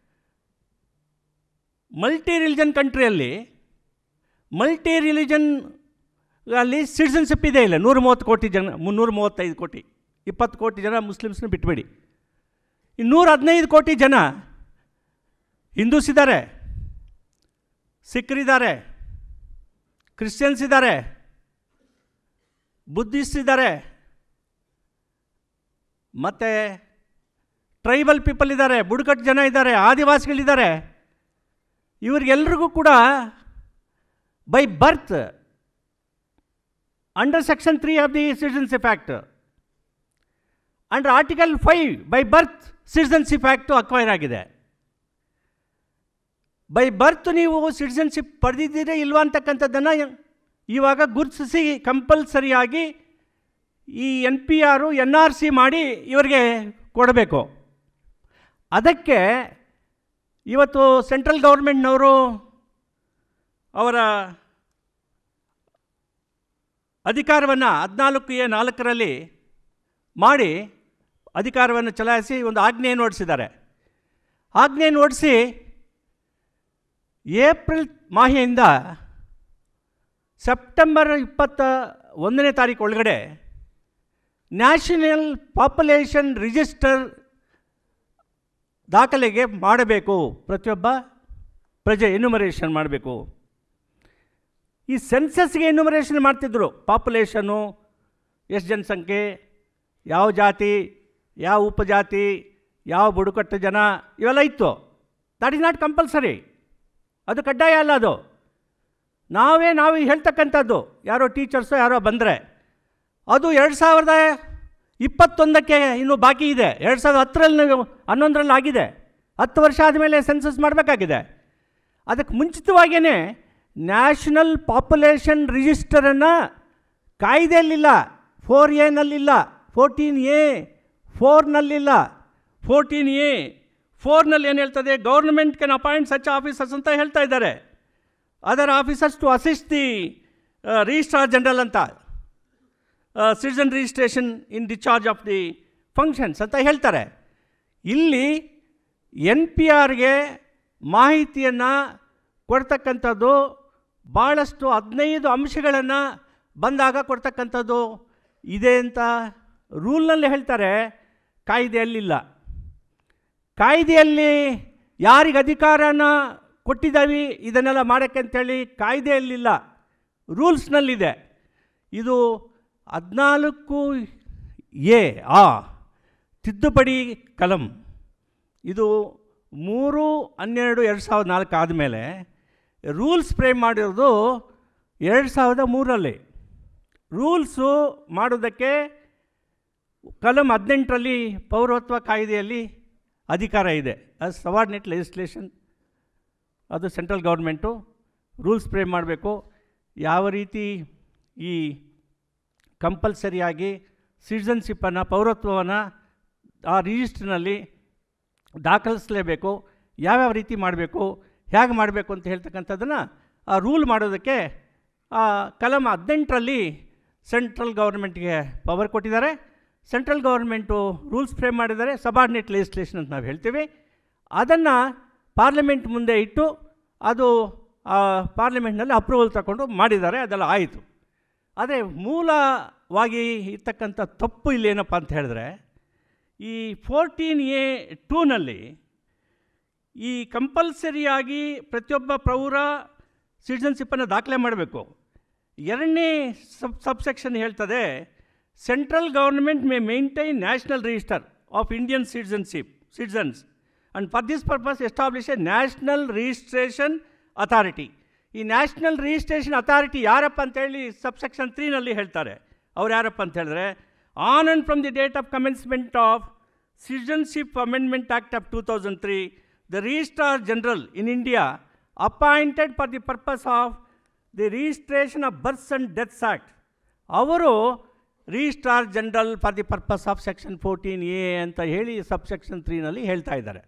ಮಲ್ಟಿ ರಿಲಿಜನ್ ಕಂಟ್ರಿಯಲ್ಲಿ, ಮಲ್ಟಿ ರಿಲಿಜನ್ನಲ್ಲಿ ಸಿಟಿಜನ್ಶಿಪ್ ಇದೆ ಇಲ್ಲ. 130 ಕೋಟಿ ಜನ, 335 ಕೋಟಿ, 20 ಕೋಟಿ ಜನ ಮುಸ್ಲಿಮ್ಸ್ನ ಬಿಟ್ಬಿಡಿ. 215 ಕೋಟಿ ಜನ ಹಿಂದೂಸ್ ಇದ್ದಾರೆ, ಸಿಖ್ರಿದ್ದಾರೆ, ಕ್ರಿಶ್ಚಿಯನ್ಸ್ ಇದ್ದಾರೆ, ಬುದ್ಧಿಸ್ಟ್ ಇದ್ದಾರೆ, ಮತ್ತು ಟ್ರೈಬಲ್ ಪೀಪಲ್ ಇದ್ದಾರೆ, ಬುಡಕಟ್ಟು ಜನ ಇದ್ದಾರೆ, ಆದಿವಾಸಿಗಳಿದ್ದಾರೆ. ಇವ್ರಿಗೆಲ್ರಿಗೂ ಕೂಡ by birth under section 3 of the citizenship act under article 5 by birth citizenship act acquire ಆಗಿದೆ. ಬೈ ಬರ್ತ್ ನೀವು ಸಿಟಿಜನ್ಶಿಪ್ ಪಡೆದಿದ್ದೀರಾ ಇಲ್ವಾ ಅಂತಕ್ಕಂಥದ್ದನ್ನು ಇವಾಗ ಗುರುತಿಸಿ ಕಂಪಲ್ಸರಿಯಾಗಿ ಈ NPR NRC ಮಾಡಿ ಇವರಿಗೆ ಕೊಡಬೇಕು. ಅದಕ್ಕೆ ಇವತ್ತು ಸೆಂಟ್ರಲ್ ಗೌರ್ಮೆಂಟ್ನವರು ಅವರ ಅಧಿಕಾರವನ್ನು 14A ಮಾಡಿ ಅಧಿಕಾರವನ್ನು ಚಲಾಯಿಸಿ ಒಂದು ಆಜ್ಞೆಯನ್ನು ಹೊರಡಿಸಿದ್ದಾರೆ. ಆಜ್ಞೆಯನ್ನು ಹೊರಡಿಸಿ ಏಪ್ರಿಲ್ ಮಾಹೆಯಿಂದ ಸೆಪ್ಟೆಂಬರ್ 21ನೇ ತಾರೀಕು ಒಳಗಡೆ ನ್ಯಾಷನಲ್ ಪಾಪ್ಯುಲೇಷನ್ ರಿಜಿಸ್ಟರ್ ದಾಖಲೆಗೆ ಮಾಡಬೇಕು. ಪ್ರತಿಯೊಬ್ಬ ಪ್ರಜೆ ಎನ್ಯುಮರೇಷನ್ ಮಾಡಬೇಕು. ಈ ಸೆನ್ಸಸ್ಗೆ ಎನ್ಯುಮರೇಷನ್ ಮಾಡ್ತಿದ್ರು. ಪಾಪ್ಯುಲೇಷನ್ನು, ಎಷ್ಟು ಜನಸಂಖ್ಯೆ, ಯಾವ ಜಾತಿ, ಯಾವ ಉಪಜಾತಿ, ಯಾವ ಬುಡಕಟ್ಟು ಜನ, ಇವೆಲ್ಲ ಇತ್ತು. ದಟ್ ಈಸ್ ನಾಟ್ ಕಂಪಲ್ಸರಿ, ಅದು ಕಡ್ಡಾಯ ಅಲ್ಲ. ಅದು ನಾವು ಹೇಳ್ತಕ್ಕಂಥದ್ದು. ಯಾರೋ ಟೀಚರ್ಸು ಯಾರೋ ಬಂದರೆ ಅದು 2021ಕ್ಕೆ ಇನ್ನೂ ಬಾಕಿ ಇದೆ. 2011ರಲ್ಲಿ ಆಗಿದೆ. 10 ವರ್ಷ ಆದಮೇಲೆ ಸೆನ್ಸಸ್ ಮಾಡಬೇಕಾಗಿದೆ. ಅದಕ್ಕೆ ಮುಂಚಿತವಾಗಿಯೇ national population ರಿಜಿಸ್ಟರನ್ನು ಕಾಯ್ದೆಯಲ್ಲಿಲ್ಲ, 4A 14A 4 14A 4 ಏನು ಹೇಳ್ತದೆ, government can appoint such officers ಅಂತ ಹೇಳ್ತಾ ಇದ್ದಾರೆ. Other officers to assist the registrar general ಅಂತ, citizen registration in discharge of the functions ಅಂತ ಹೇಳ್ತಾರೆ. ಇಲ್ಲಿ NPRಗೆ ಮಾಹಿತಿಯನ್ನು ಕೊಡ್ತಕ್ಕಂಥದ್ದು ಭಾಳಷ್ಟು 15 ಅಂಶಗಳನ್ನು ಬಂದಾಗ ಕೊಡ್ತಕ್ಕಂಥದ್ದು ಇದೆ ಅಂತ ರೂಲ್ನಲ್ಲಿ ಹೇಳ್ತಾರೆ. ಕಾಯ್ದೆಯಲ್ಲಿಲ್ಲ. ಕಾಯ್ದೆಯಲ್ಲಿ ಯಾರಿಗೆ ಅಧಿಕಾರನ ಕೊಟ್ಟಿದ್ದಾವೆ ಇದನ್ನೆಲ್ಲ ಮಾಡೋಕ್ಕೆ ಅಂತೇಳಿ ಕಾಯ್ದೆಯಲ್ಲಿಲ್ಲ, ರೂಲ್ಸ್ನಲ್ಲಿದೆ. ಇದು 14A ತಿದ್ದುಪಡಿ ಕಲಂ. ಇದು 3/12/2004 ಆದಮೇಲೆ ರೂಲ್ಸ್ ಫ್ರೇಮ್ ಮಾಡಿರೋದು 2003ರಲ್ಲಿ. ರೂಲ್ಸು ಮಾಡೋದಕ್ಕೆ ಕಲಂ 18ರಲ್ಲಿ ಪೌರತ್ವ ಕಾಯ್ದೆಯಲ್ಲಿ ಅಧಿಕಾರ ಇದೆ. ಅದು ಸಬಾರ್ಡಿನೇಟ್ ಲೆಜಿಸ್ಲೇಷನ್. ಅದು ಸೆಂಟ್ರಲ್ ಗೌರ್ಮೆಂಟು ರೂಲ್ಸ್ ಫ್ರೇಮ್ ಮಾಡಬೇಕು. ಯಾವ ರೀತಿ ಈ ಕಂಪಲ್ಸರಿಯಾಗಿ ಸಿಟಿಜನ್ಶಿಪ್ಪನ್ನು, ಪೌರತ್ವವನ್ನು ಆ ರಿಜಿಸ್ಟ್ರ್ನಲ್ಲಿ ದಾಖಲಿಸಲೇಬೇಕು, ಯಾವ್ಯಾವ ರೀತಿ ಮಾಡಬೇಕು, ಹೇಗೆ ಮಾಡಬೇಕು ಅಂತ ಹೇಳ್ತಕ್ಕಂಥದ್ದನ್ನು ಆ ರೂಲ್ ಮಾಡೋದಕ್ಕೆ ಕಲಂ 18ರಲ್ಲಿ ಸೆಂಟ್ರಲ್ ಗೌರ್ಮೆಂಟ್ಗೆ ಪವರ್ ಕೊಟ್ಟಿದ್ದಾರೆ. ಸೆಂಟ್ರಲ್ ಗೌರ್ಮೆಂಟು ರೂಲ್ಸ್ ಫ್ರೇಮ್ ಮಾಡಿದ್ದಾರೆ. ಸಬಾರ್ಡಿನೇಟ್ ಲೆಜಿಸ್ಲೇಷನ್ ಅಂತ ನಾವು ಹೇಳ್ತೀವಿ. ಅದನ್ನು ಪಾರ್ಲಿಮೆಂಟ್ ಮುಂದೆ ಇಟ್ಟು ಅದು ಪಾರ್ಲಿಮೆಂಟ್ನಲ್ಲಿ ಅಪ್ರೂವಲ್ ತಗೊಂಡು ಮಾಡಿದ್ದಾರೆ. ಅದೆಲ್ಲ ಆಯಿತು. ಆದರೆ ಮೂಲವಾಗಿ ಇರ್ತಕ್ಕಂಥ ತಪ್ಪು ಇಲ್ಲೇನಪ್ಪ ಅಂತ ಹೇಳಿದ್ರೆ, ಈ 14A ಈ ಕಂಪಲ್ಸರಿಯಾಗಿ ಪ್ರತಿಯೊಬ್ಬ ಪೌರ ಸಿಟಿಜನ್ಶಿಪ್ಪನ್ನು ದಾಖಲೆ ಮಾಡಬೇಕು. 2ನೇ ಸಬ್ಸೆಕ್ಷನ್ ಹೇಳ್ತದೆ, central government may maintain national register of Indian citizens and for this purpose establish a national registration authority. ಈ ನ್ಯಾಷನಲ್ ರಿಜಿಸ್ಟ್ರೇಷನ್ ಅಥಾರಿಟಿ ಯಾರಪ್ಪ ಅಂತೇಳಿ ಸಬ್ಸೆಕ್ಷನ್ 3ನಲ್ಲಿ ಹೇಳ್ತಾರೆ. ಅವ್ರು ಯಾರಪ್ಪ ಅಂತ ಹೇಳಿದ್ರೆ, On and from the date of commencement of Citizenship Amendment Act of 2003, the Registrar General in India appointed for the purpose of the registration of Births and Deaths Act. ಅವರು registrar general for the purpose of section 14A ಅಂತ ಹೇಳಿ subsection 3ನಲ್ಲಿ ಹೇಳ್ತಾ ಇದ್ದಾರೆ.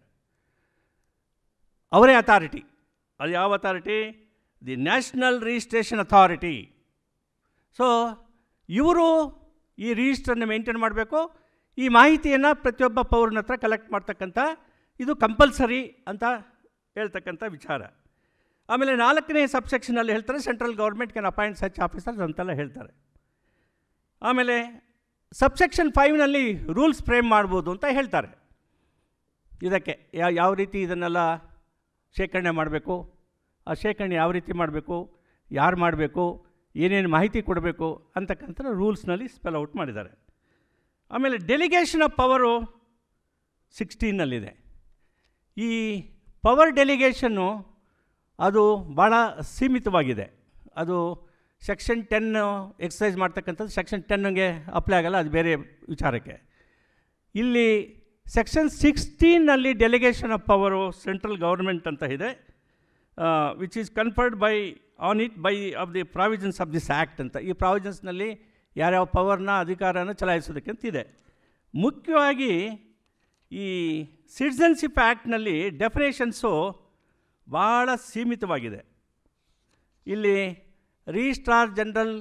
ಅವರೇ authority. ಅದು ಯಾವ authority? The national registration authority. So ಇವರು ಈ ರಿಜಿಸ್ಟ್ರನ್ನು ಮೇಂಟೈನ್ ಮಾಡಬೇಕು. ಈ ಮಾಹಿತಿಯನ್ನು ಪ್ರತಿಯೊಬ್ಬ ಪೌರನ ಹತ್ರ ಕಲೆಕ್ಟ್ ಮಾಡ್ತಕ್ಕಂಥ ಇದು ಕಂಪಲ್ಸರಿ ಅಂತ ಹೇಳ್ತಕ್ಕಂಥ ವಿಚಾರ. ಆಮೇಲೆ 4ನೇ ಸಬ್ಸೆಕ್ಷನಲ್ಲಿ ಹೇಳ್ತಾರೆ central government can appoint such officers ಅಂತೆಲ್ಲ ಹೇಳ್ತಾರೆ. ಆಮೇಲೆ ಸಬ್ಸೆಕ್ಷನ್ 5ನಲ್ಲಿ ರೂಲ್ಸ್ ಫ್ರೇಮ್ ಮಾಡ್ಬೋದು ಅಂತ ಹೇಳ್ತಾರೆ. ಇದಕ್ಕೆ ಯಾವ ರೀತಿ ಇದನ್ನೆಲ್ಲ ಶೇಖರಣೆ ಮಾಡಬೇಕು, ಆ ಶೇಖರಣೆ ಯಾವ ರೀತಿ ಮಾಡಬೇಕು, ಯಾರು ಮಾಡಬೇಕು, ಏನೇನು ಮಾಹಿತಿ ಕೊಡಬೇಕು ಅಂತಕ್ಕಂಥ ರೂಲ್ಸ್ನಲ್ಲಿ ಸ್ಪೆಲ್ ಔಟ್ ಮಾಡಿದ್ದಾರೆ. ಆಮೇಲೆ ಡೆಲಿಗೇಷನ್ ಆಫ್ ಪವರು 16ನಲ್ಲಿದೆ. ಈ ಪವರ್ ಡೆಲಿಗೇಷನ್ನು ಅದು ಭಾಳ ಸೀಮಿತವಾಗಿದೆ. ಅದು ಸೆಕ್ಷನ್ 10 ಎಕ್ಸಸೈಸ್ ಮಾಡ್ತಕ್ಕಂಥದ್ದು ಸೆಕ್ಷನ್ 10ಗೆ ಅಪ್ಲೈ ಆಗಲ್ಲ, ಅದು ಬೇರೆ ವಿಚಾರಕ್ಕೆ. ಇಲ್ಲಿ ಸೆಕ್ಷನ್ 16ನಲ್ಲಿ delegation of power central government ಅಂತ ಇದೆ, which is conferred by on it by of the provisions of this act ಅಂತ. ಈ ಪ್ರಾವಿಷನ್ಸ್ನಲ್ಲಿ ಯಾರ್ಯಾವ ಪವರ್ನ ಅಧಿಕಾರನ ಚಲಾಯಿಸೋದಕ್ಕೆ ಅಂತಿದೆ. ಮುಖ್ಯವಾಗಿ ಈ ಸಿಟಿಸನ್ಶಿಪ್ ಆ್ಯಕ್ಟ್ನಲ್ಲಿ ಡೆಫಿನೇಷನ್ಸು ಭಾಳ ಸೀಮಿತವಾಗಿದೆ. ಇಲ್ಲಿ registrar general,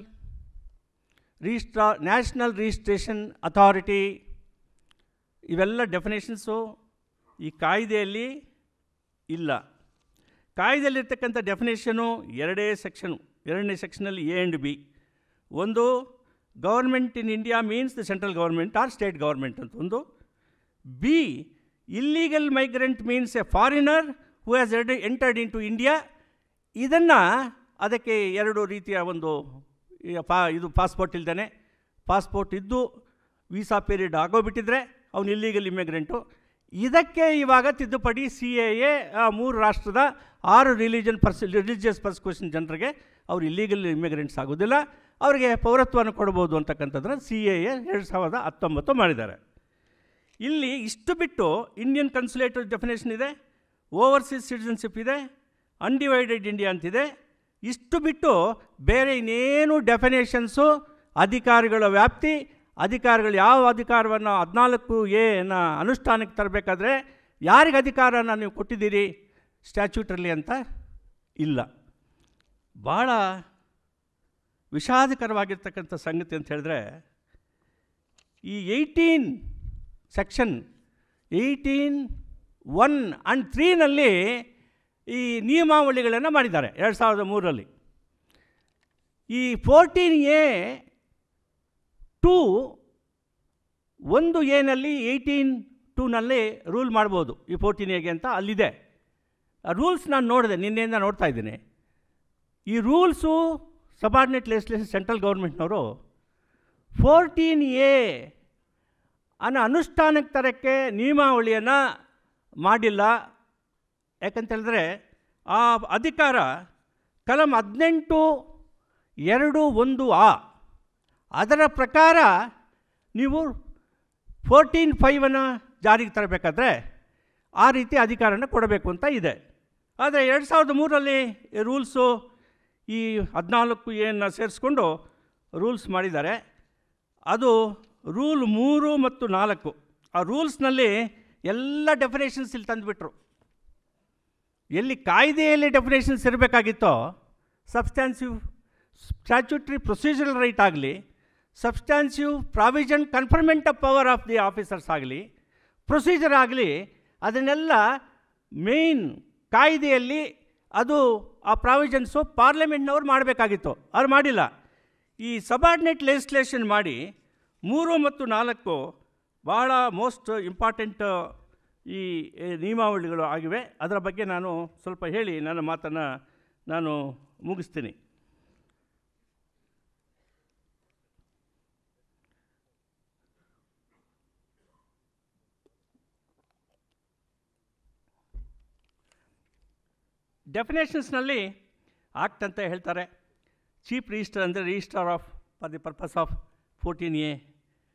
national registration authority, ಇವೆಲ್ಲ ಡೆಫಿನೇಷನ್ಸು ಈ ಕಾಯ್ದೆಯಲ್ಲಿ ಇಲ್ಲ. ಕಾಯ್ದೆಯಲ್ಲಿರ್ತಕ್ಕಂಥ ಡೆಫಿನೇಷನು ಎರಡನೇ ಸೆಕ್ಷನಲ್ಲಿ A and B. ಒಂದು government in India means the central government or state government ಅಂತ ಒಂದು. B, illegal migrant means a foreigner who has entered into India. ಇದನ್ನು ಅದಕ್ಕೆ 2 ರೀತಿಯ ಒಂದು ಇದು ಪಾಸ್ಪೋರ್ಟ್ ಇಲ್ದೇ, ಪಾಸ್ಪೋರ್ಟ್ ಇದ್ದು ವೀಸಾ ಪೀರಿಯಡ್ ಆಗೋಗ್ಬಿಟ್ಟಿದ್ರೆ ಅವನು ಇಲ್ಲೀಗಲ್ ಇಮಿಗ್ರೆಂಟು. ಇದಕ್ಕೆ ಇವಾಗ ತಿದ್ದುಪಡಿ CAA 3 ರಾಷ್ಟ್ರದ 6 ರಿಲಿಜಿಯಸ್ ಪರ್ಸಿಕ್ಯೂಷನ್ ಜನರಿಗೆ ಅವರು ಇಲ್ಲೀಗಲ್ ಇಮಿಗ್ರೆಂಟ್ಸ್ ಆಗೋದಿಲ್ಲ, ಅವರಿಗೆ ಪೌರತ್ವವನ್ನು ಕೊಡ್ಬೋದು ಅಂತಕ್ಕಂಥದ್ದನ್ನು CAA 2019 ಮಾಡಿದ್ದಾರೆ. ಇಲ್ಲಿ ಇಷ್ಟು ಬಿಟ್ಟು ಇಂಡಿಯನ್ ಕನ್ಸುಲೇಟರ್ ಡೆಫಿನೇಷನ್ ಇದೆ, ಓವರ್ಸೀಸ್ ಸಿಟಿಸನ್ಶಿಪ್ ಇದೆ, ಅನ್ಡಿವೈಡೆಡ್ ಇಂಡಿಯಾ ಅಂತಿದೆ. ಇಷ್ಟು ಬಿಟ್ಟು ಬೇರೆ ಇನ್ನೇನು ಡೆಫಿನೇಷನ್ಸು, ಅಧಿಕಾರಿಗಳ ವ್ಯಾಪ್ತಿ, ಅಧಿಕಾರಿಗಳು ಯಾವ ಅಧಿಕಾರವನ್ನು 14A ಅನುಷ್ಠಾನಕ್ಕೆ ತರಬೇಕಾದ್ರೆ ಯಾರಿಗೆ ಅಧಿಕಾರನ ನೀವು ಕೊಟ್ಟಿದ್ದೀರಿ ಸ್ಟ್ಯಾಚ್ಯೂಟಲ್ಲಿ ಅಂತ ಇಲ್ಲ. ಭಾಳ ವಿಷಾದಕರವಾಗಿರ್ತಕ್ಕಂಥ ಸಂಗತಿ ಅಂತ ಹೇಳಿದ್ರೆ, ಈ 18 ಸೆಕ್ಷನ್ 18(1) and 3ನಲ್ಲಿ ಈ ನಿಯಮಾವಳಿಗಳನ್ನು ಮಾಡಿದ್ದಾರೆ 2003ರಲ್ಲಿ. ಈ 14A(2) 1A ನಲ್ಲಿ ರೂಲ್ ಮಾಡ್ಬೋದು ಈ 14Aಗೆ ಅಂತ ಅಲ್ಲಿದೆ. ಆ ರೂಲ್ಸ್ ನಾನು ನೋಡಿದೆ, ನಿನ್ನೆಯಿಂದ ನೋಡ್ತಾ ಇದ್ದೀನಿ. ಈ ರೂಲ್ಸು ಸಬಾರ್ಡಿನೇಟ್ ಲೆಜಿಸ್ಲೇಷನ್ ಸೆಂಟ್ರಲ್ ಗೌರ್ಮೆಂಟ್ನವರು 14A ಅನುಷ್ಠಾನಕ್ಕೆ ತರಕ್ಕೆ ನಿಯಮಾವಳಿಯನ್ನು ಮಾಡಿಲ್ಲ. ಯಾಕಂತೇಳಿದ್ರೆ ಆ ಅಧಿಕಾರ ಕಲಂ 18(2)(1)A ಅದರ ಪ್ರಕಾರ ನೀವು 14(5) ಜಾರಿಗೆ ತರಬೇಕಾದ್ರೆ ಆ ರೀತಿ ಅಧಿಕಾರನ ಕೊಡಬೇಕು ಅಂತ ಇದೆ. ಆದರೆ 2003ರಲ್ಲಿ ರೂಲ್ಸು ಈ 14A ಸೇರಿಸ್ಕೊಂಡು ರೂಲ್ಸ್ ಮಾಡಿದ್ದಾರೆ. ಅದು ರೂಲ್ 3 ಮತ್ತು 4. ಆ ರೂಲ್ಸ್ನಲ್ಲಿ ಎಲ್ಲ ಡೆಫಿನೇಷನ್ಸ್ ಇಲ್ಲಿ ತಂದುಬಿಟ್ರು. ಎಲ್ಲಿ ಕಾಯ್ದೆಯಲ್ಲಿ ಡೆಫಿನೇಷನ್ಸ್ ಇರಬೇಕಾಗಿತ್ತೋ, ಸಬ್ಸ್ಟ್ಯಾನ್ಸಿವ್ ಸ್ಟ್ಯಾಚ್ಯೂಟರಿ ಪ್ರೊಸೀಜರಲ್ ರೈಟ್ ಆಗಲಿ, substantive provision conferment of power of the officers ಆಗಲಿ, ಪ್ರೊಸೀಜರ್ ಆಗಲಿ, ಅದನ್ನೆಲ್ಲ ಮೇಯ್ನ್ ಕಾಯ್ದೆಯಲ್ಲಿ ಅದು ಆ ಪ್ರಾವಿಷನ್ಸು ಪಾರ್ಲಿಮೆಂಟ್ನವ್ರು ಮಾಡಬೇಕಾಗಿತ್ತು, ಅವ್ರು ಮಾಡಿಲ್ಲ. ಈ ಸಬಾರ್ಡಿನೇಟ್ ಲೆಜಿಸ್ಲೇಷನ್ ಮಾಡಿ 3 ಮತ್ತು 4 ಭಾಳ ಮೋಸ್ಟ್ ಇಂಪಾರ್ಟೆಂಟ್ ಈ ನಿಯಮಾವಳಿಗಳು ಆಗಿವೆ. ಅದರ ಬಗ್ಗೆ ನಾನು ಸ್ವಲ್ಪ ಹೇಳಿ ನನ್ನ ಮಾತನ್ನು ನಾನು ಮುಗಿಸ್ತೀನಿ. ಡೆಫಿನೇಷನ್ಸ್ನಲ್ಲಿ ಆಕ್ಟ್ ಅಂತ ಹೇಳ್ತಾರೆ. ಚೀಫ್ ರಿಜಿಸ್ಟರ್ ಅಂದರೆ registrar of for the purpose of 14A.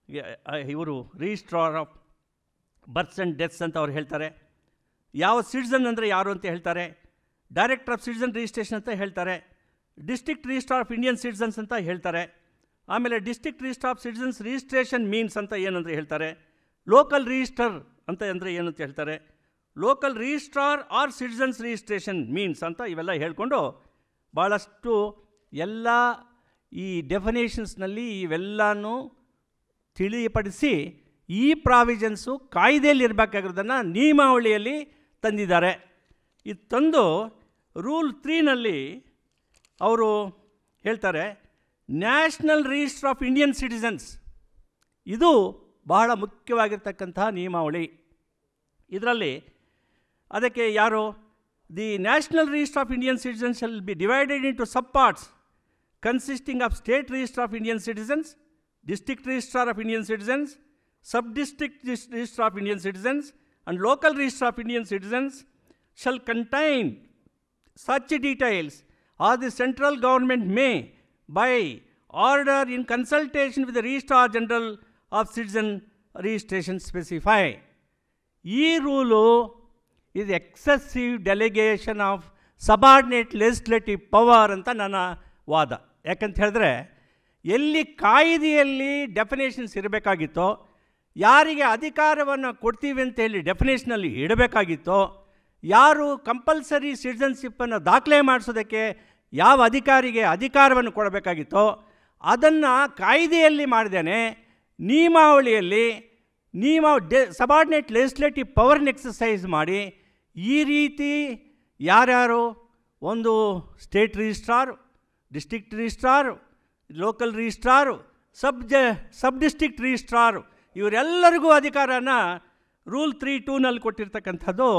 ಇವರು registrar of births and deaths ಅಂತ ಅವ್ರು ಹೇಳ್ತಾರೆ. ಯಾವ ಸಿಟಿಸನ್ ಅಂದರೆ ಯಾರು ಅಂತ ಹೇಳ್ತಾರೆ. ಡೈರೆಕ್ಟರ್ ಆಫ್ ಸಿಟಿಸನ್ ರಿಜಿಸ್ಟ್ರೇಷನ್ ಅಂತ ಹೇಳ್ತಾರೆ. District registrar of Indian citizens ಅಂತ ಹೇಳ್ತಾರೆ. ಆಮೇಲೆ district registrar of citizens registration means ಅಂತ ಏನಂದರೆ ಹೇಳ್ತಾರೆ. ಲೋಕಲ್ ರಿಜಿಸ್ಟರ್ ಅಂತ ಅಂದರೆ ಏನಂತ ಹೇಳ್ತಾರೆ. Local registrar or citizens registration means ಅಂತ ಇವೆಲ್ಲ ಹೇಳ್ಕೊಂಡು ಭಾಳಷ್ಟು ಎಲ್ಲ ಈ ಡೆಫಿನೇಷನ್ಸ್ನಲ್ಲಿ ಇವೆಲ್ಲನೂ ತಿಳಿಪಡಿಸಿ ಈ ಪ್ರಾವಿಷನ್ಸು ಕಾಯ್ದೆಯಲ್ಲಿ ಇರಬೇಕಾಗಿರೋದನ್ನು ನಿಯಮಾವಳಿಯಲ್ಲಿ ತಂದಿದ್ದಾರೆ. ಇದು ತಂದು ರೂಲ್ 3ನಲ್ಲಿ ಅವರು ಹೇಳ್ತಾರೆ national register of Indian citizens. ಇದು ಬಹಳ ಮುಖ್ಯವಾಗಿರ್ತಕ್ಕಂತಹ ನಿಯಮಾವಳಿ. ಇದರಲ್ಲಿ ಅದಕ್ಕೆ ಯಾರು the national register of Indian citizens shall be divided into sub parts consisting of state register of Indian citizens, district registrar of Indian citizens, sub-district registrar of Indian citizens, and local registrar of Indian citizens shall contain such details as the central government may, by order in consultation with the Registrar General of Citizen Registration, specify. ಈ rule is excessive delegation of subordinate legislative power ಅಂತ ನನ್ನ ವಾದ. ಯಾಕಂತ ಹೇಳಿದ್ರೆ ಎಲ್ಲಿ ಕಾಯ್ದೆಯಲ್ಲಿ definitions ಇರಬೇಕಾಗಿತ್ತೋ, ಯಾರಿಗೆ ಅಧಿಕಾರವನ್ನು ಕೊಡ್ತೀವಿ ಅಂತ ಹೇಳಿ ಡೆಫಿನೇಷನಲ್ಲಿ ಇಡಬೇಕಾಗಿತ್ತೋ, ಯಾರು ಕಂಪಲ್ಸರಿ ಸಿಟಿಸನ್ಶಿಪ್ಪನ್ನು ದಾಖಲೆ ಮಾಡಿಸೋದಕ್ಕೆ ಯಾವ ಅಧಿಕಾರಿಗೆ ಅಧಿಕಾರವನ್ನು ಕೊಡಬೇಕಾಗಿತ್ತೋ ಅದನ್ನು ಕಾಯ್ದೆಯಲ್ಲಿ ಮಾಡಿದ್ದೇನೆ. ನಿಯಮಾವಳಿಯಲ್ಲಿ ಸಬಾರ್ಡಿನೇಟ್ ಲೆಜಿಸ್ಲೇಟಿವ್ ಪವರ್ನ ಎಕ್ಸಸೈಸ್ ಮಾಡಿ ಈ ರೀತಿ ಯಾರ್ಯಾರು ಒಂದು state registrar, district registrar, local registrar, sub district registrar ಇವರೆಲ್ಲರಿಗೂ ಅಧಿಕಾರನ ರೂಲ್ 3(2) ಕೊಟ್ಟಿರ್ತಕ್ಕಂಥದ್ದು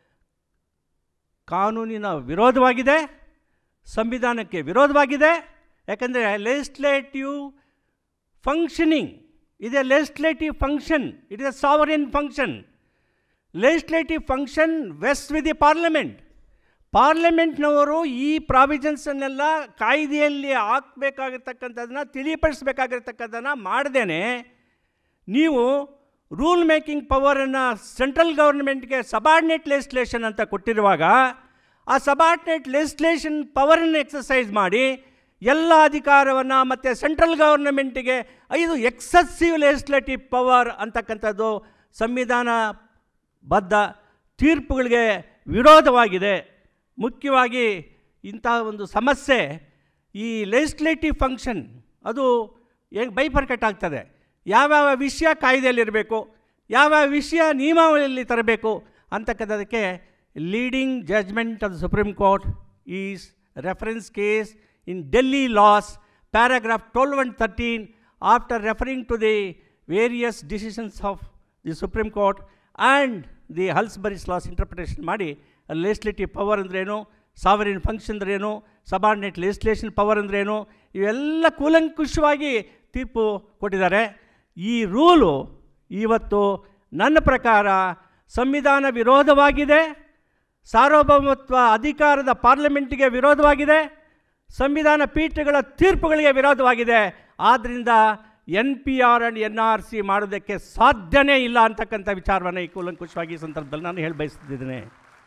ಕಾನೂನಿನ ವಿರೋಧವಾಗಿದೆ, ಸಂವಿಧಾನಕ್ಕೆ ವಿರೋಧವಾಗಿದೆ. ಯಾಕಂದರೆ ಲೆಜಿಸ್ಲೇಟಿವ್ ಫಂಕ್ಷನಿಂಗ್ ಇದೆ. Legislative function it is a sovereign function. Legislative function vest with the parliament. ಪಾರ್ಲಿಮೆಂಟ್ನವರು ಈ ಪ್ರಾವಿಷನ್ಸನ್ನೆಲ್ಲ ಕಾಯ್ದೆಯಲ್ಲಿ ಹಾಕಬೇಕಾಗಿರ್ತಕ್ಕಂಥದ್ದನ್ನು ತಿಳಿಪಡಿಸಬೇಕಾಗಿರ್ತಕ್ಕಂಥದ್ದನ್ನು ಮಾಡ್ದೇನೆ ನೀವು ರೂಲ್ ಮೇಕಿಂಗ್ ಪವರನ್ನು ಸೆಂಟ್ರಲ್ ಗೌರ್ಮೆಂಟ್ಗೆ ಸಬಾರ್ಡಿನೇಟ್ ಲೆಜಿಸ್ಲೇಷನ್ ಅಂತ ಕೊಟ್ಟಿರುವಾಗ ಆ ಸಬಾರ್ಡಿನೇಟ್ ಲೆಜಿಸ್ಲೇಷನ್ ಪವರನ್ನು ಎಕ್ಸಸೈಸ್ ಮಾಡಿ ಎಲ್ಲ ಅಧಿಕಾರವನ್ನು ಮತ್ತು ಸೆಂಟ್ರಲ್ ಗೌರ್ಮೆಂಟಿಗೆ ಇದು ಎಕ್ಸೆಸಿವ್ ಲೆಜಿಸ್ಲೇಟಿವ್ ಪವರ್ ಅಂತಕ್ಕಂಥದ್ದು ಸಂವಿಧಾನಬದ್ಧ ತೀರ್ಪುಗಳಿಗೆ ವಿರೋಧವಾಗಿದೆ. ಮುಖ್ಯವಾಗಿ ಇಂತಹ ಒಂದು ಸಮಸ್ಯೆ ಈ ಲೆಜಿಸ್ಲೇಟಿವ್ ಫಂಕ್ಷನ್ ಅದು ಬೈಫರ್ಕಟ್ ಆಗ್ತದೆ. ಯಾವ್ಯಾವ ವಿಷಯ ಕಾಯ್ದೆಯಲ್ಲಿರಬೇಕು, ಯಾವ್ಯಾವ ವಿಷಯ ನಿಯಮಾವಳಿಯಲ್ಲಿ ತರಬೇಕು ಅಂತಕ್ಕಂಥದಕ್ಕೆ leading judgment of the supreme court is reference case in Delhi laws paragraph 12 and 13 after referring to the various decisions of the supreme court and the Halsbury's laws interpretation ಮಾಡಿ ಲೆಜಿಸ್ಲೇಟಿವ್ ಪವರ್ ಅಂದ್ರೇನು, ಸಾವರಿನ್ ಫಂಕ್ಷನ್ ಅಂದ್ರೇನು, subordinate legislation power ಅಂದ್ರೇನು, ಇವೆಲ್ಲ ಕೂಲಂಕುಷವಾಗಿ ತೀರ್ಪು ಕೊಟ್ಟಿದ್ದಾರೆ. ಈ rule ಇವತ್ತು ನನ್ನ ಪ್ರಕಾರ ಸಂವಿಧಾನ ವಿರೋಧವಾಗಿದೆ, ಸಾರ್ವಭೌಮತ್ವ ಅಧಿಕಾರದ ಪಾರ್ಲಿಮೆಂಟಿಗೆ ವಿರೋಧವಾಗಿದೆ, ಸಂವಿಧಾನ ಪೀಠಗಳ ತೀರ್ಪುಗಳಿಗೆ ವಿರೋಧವಾಗಿದೆ. ಆದ್ದರಿಂದ NPR ಆ್ಯಂಡ್ NRC ಮಾಡೋದಕ್ಕೆ ಸಾಧ್ಯನೇ ಇಲ್ಲ ಅಂತಕ್ಕಂಥ ವಿಚಾರವನ್ನು ಈ ಕೂಲಂಕುಷವಾಗಿ ಈ ಸಂದರ್ಭದಲ್ಲಿ ನಾನು ಹೇಳಿ ಬಯಸ್ತಿದ್ದೇನೆ.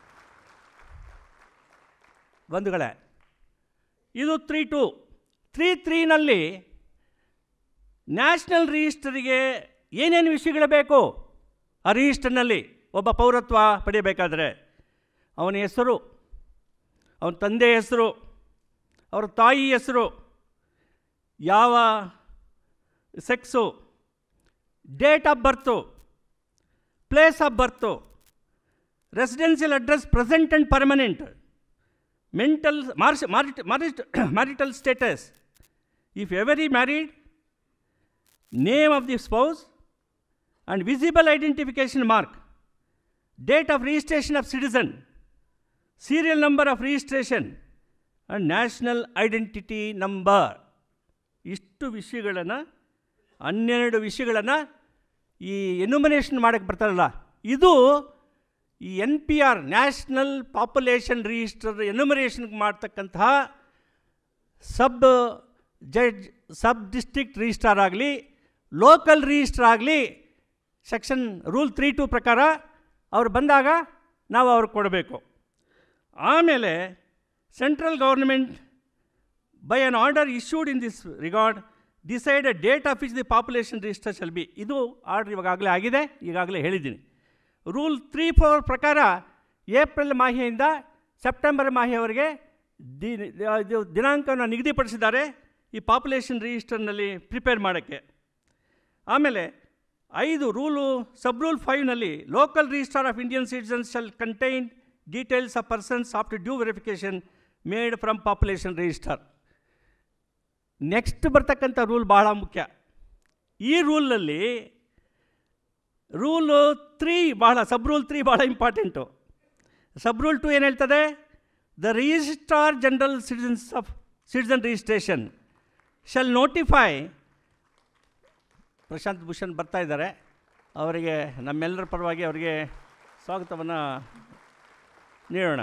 ಬಂಧುಗಳೇ, ಇದು 3(2). 3(3)ನಲ್ಲಿ ನ್ಯಾಷನಲ್ ರಿಜಿಸ್ಟರಿಗೆ ಏನೇನು ವಿಷಯಗಳು ಬೇಕು, ಆ ರಿಜಿಸ್ಟರ್ನಲ್ಲಿ ಒಬ್ಬ ಪೌರತ್ವ ಪಡೆಯಬೇಕಾದ್ರೆ ಅವನ ಹೆಸರು, ಅವನ ತಂದೆ ಹೆಸರು, ಅವರ ತಾಯಿ ಹೆಸರು, ಯಾವ sex, date of birth, place of birth, residential address present and permanent, marital status, if ever married, name of the spouse and visible identification mark, date of registration of citizen, serial number of registration and national identity number. ಇಷ್ಟು ವಿಷಯಗಳನ್ನು 12 ವಿಷಯಗಳನ್ನು ಈ enumeration ಮಾಡೋಕ್ಕೆ ಬರ್ತಾರಲ್ಲ, ಇದು ಈ NPR national population register ಎನ್ಯುಮರೇಷನ್ಗೆ ಮಾಡ್ತಕ್ಕಂತಹ ಸಬ್ ಡಿಸ್ಟ್ರಿಕ್ಟ್ ರಿಜಿಸ್ಟ್ರಾರ್ ಆಗಲಿ, ಲೋಕಲ್ ರಿಜಿಸ್ಟ್ರ್ ಆಗಲಿ ಸೆಕ್ಷನ್ ರೂಲ್ 3.2 ಪ್ರಕಾರ ಅವ್ರು ಬಂದಾಗ ನಾವು ಅವ್ರಿಗೆ ಕೊಡಬೇಕು. ಆಮೇಲೆ central government by an order issued in this regard decide a date of which the population register shall be. ಇದು ಆರ್ಡ್ರ್ ಇವಾಗಲೇ ಆಗಿದೆ, ಈಗಾಗಲೇ ಹೇಳಿದ್ದೀನಿ. ರೂಲ್ 3.4 ಪ್ರಕಾರ ಏಪ್ರಿಲ್ ಮಾಹೆಯಿಂದ ಸೆಪ್ಟೆಂಬರ್ ಮಾಹೆಯವರೆಗೆ ದಿನಾಂಕವನ್ನು ನಿಗದಿಪಡಿಸಿದ್ದಾರೆ ಈ ಪಾಪ್ಯುಲೇಷನ್ ರಿಜಿಸ್ಟರ್ನಲ್ಲಿ ಪ್ರಿಪೇರ್ ಮಾಡೋಕ್ಕೆ. ಆಮೇಲೆ 5 ರೂಲು ಸಬ್ ರೂಲ್ 5ನಲ್ಲಿ local register of Indian citizens shall contain details of persons after due verification made from population register. Next ಬರ್ತಕ್ಕಂಥ ರೂಲ್ ಭಾಳ ಮುಖ್ಯ. ಈ ರೂಲಲ್ಲಿ ರೂಲು 3 ಭಾಳ, ಸಬ್ ರೂಲ್ 3 ಭಾಳ ಇಂಪಾರ್ಟೆಂಟು. ಸಬ್ ರೂಲ್ 2 ಏನು ಹೇಳ್ತದೆ? The registrar general citizen registration shall notify. Prashant Bhushan ಬರ್ತಾ ಇದ್ದಾರೆ, ಅವರಿಗೆ ನಮ್ಮೆಲ್ಲರ ಪರವಾಗಿ ಅವರಿಗೆ ಸ್ವಾಗತವನ್ನು ನೀಡೋಣ.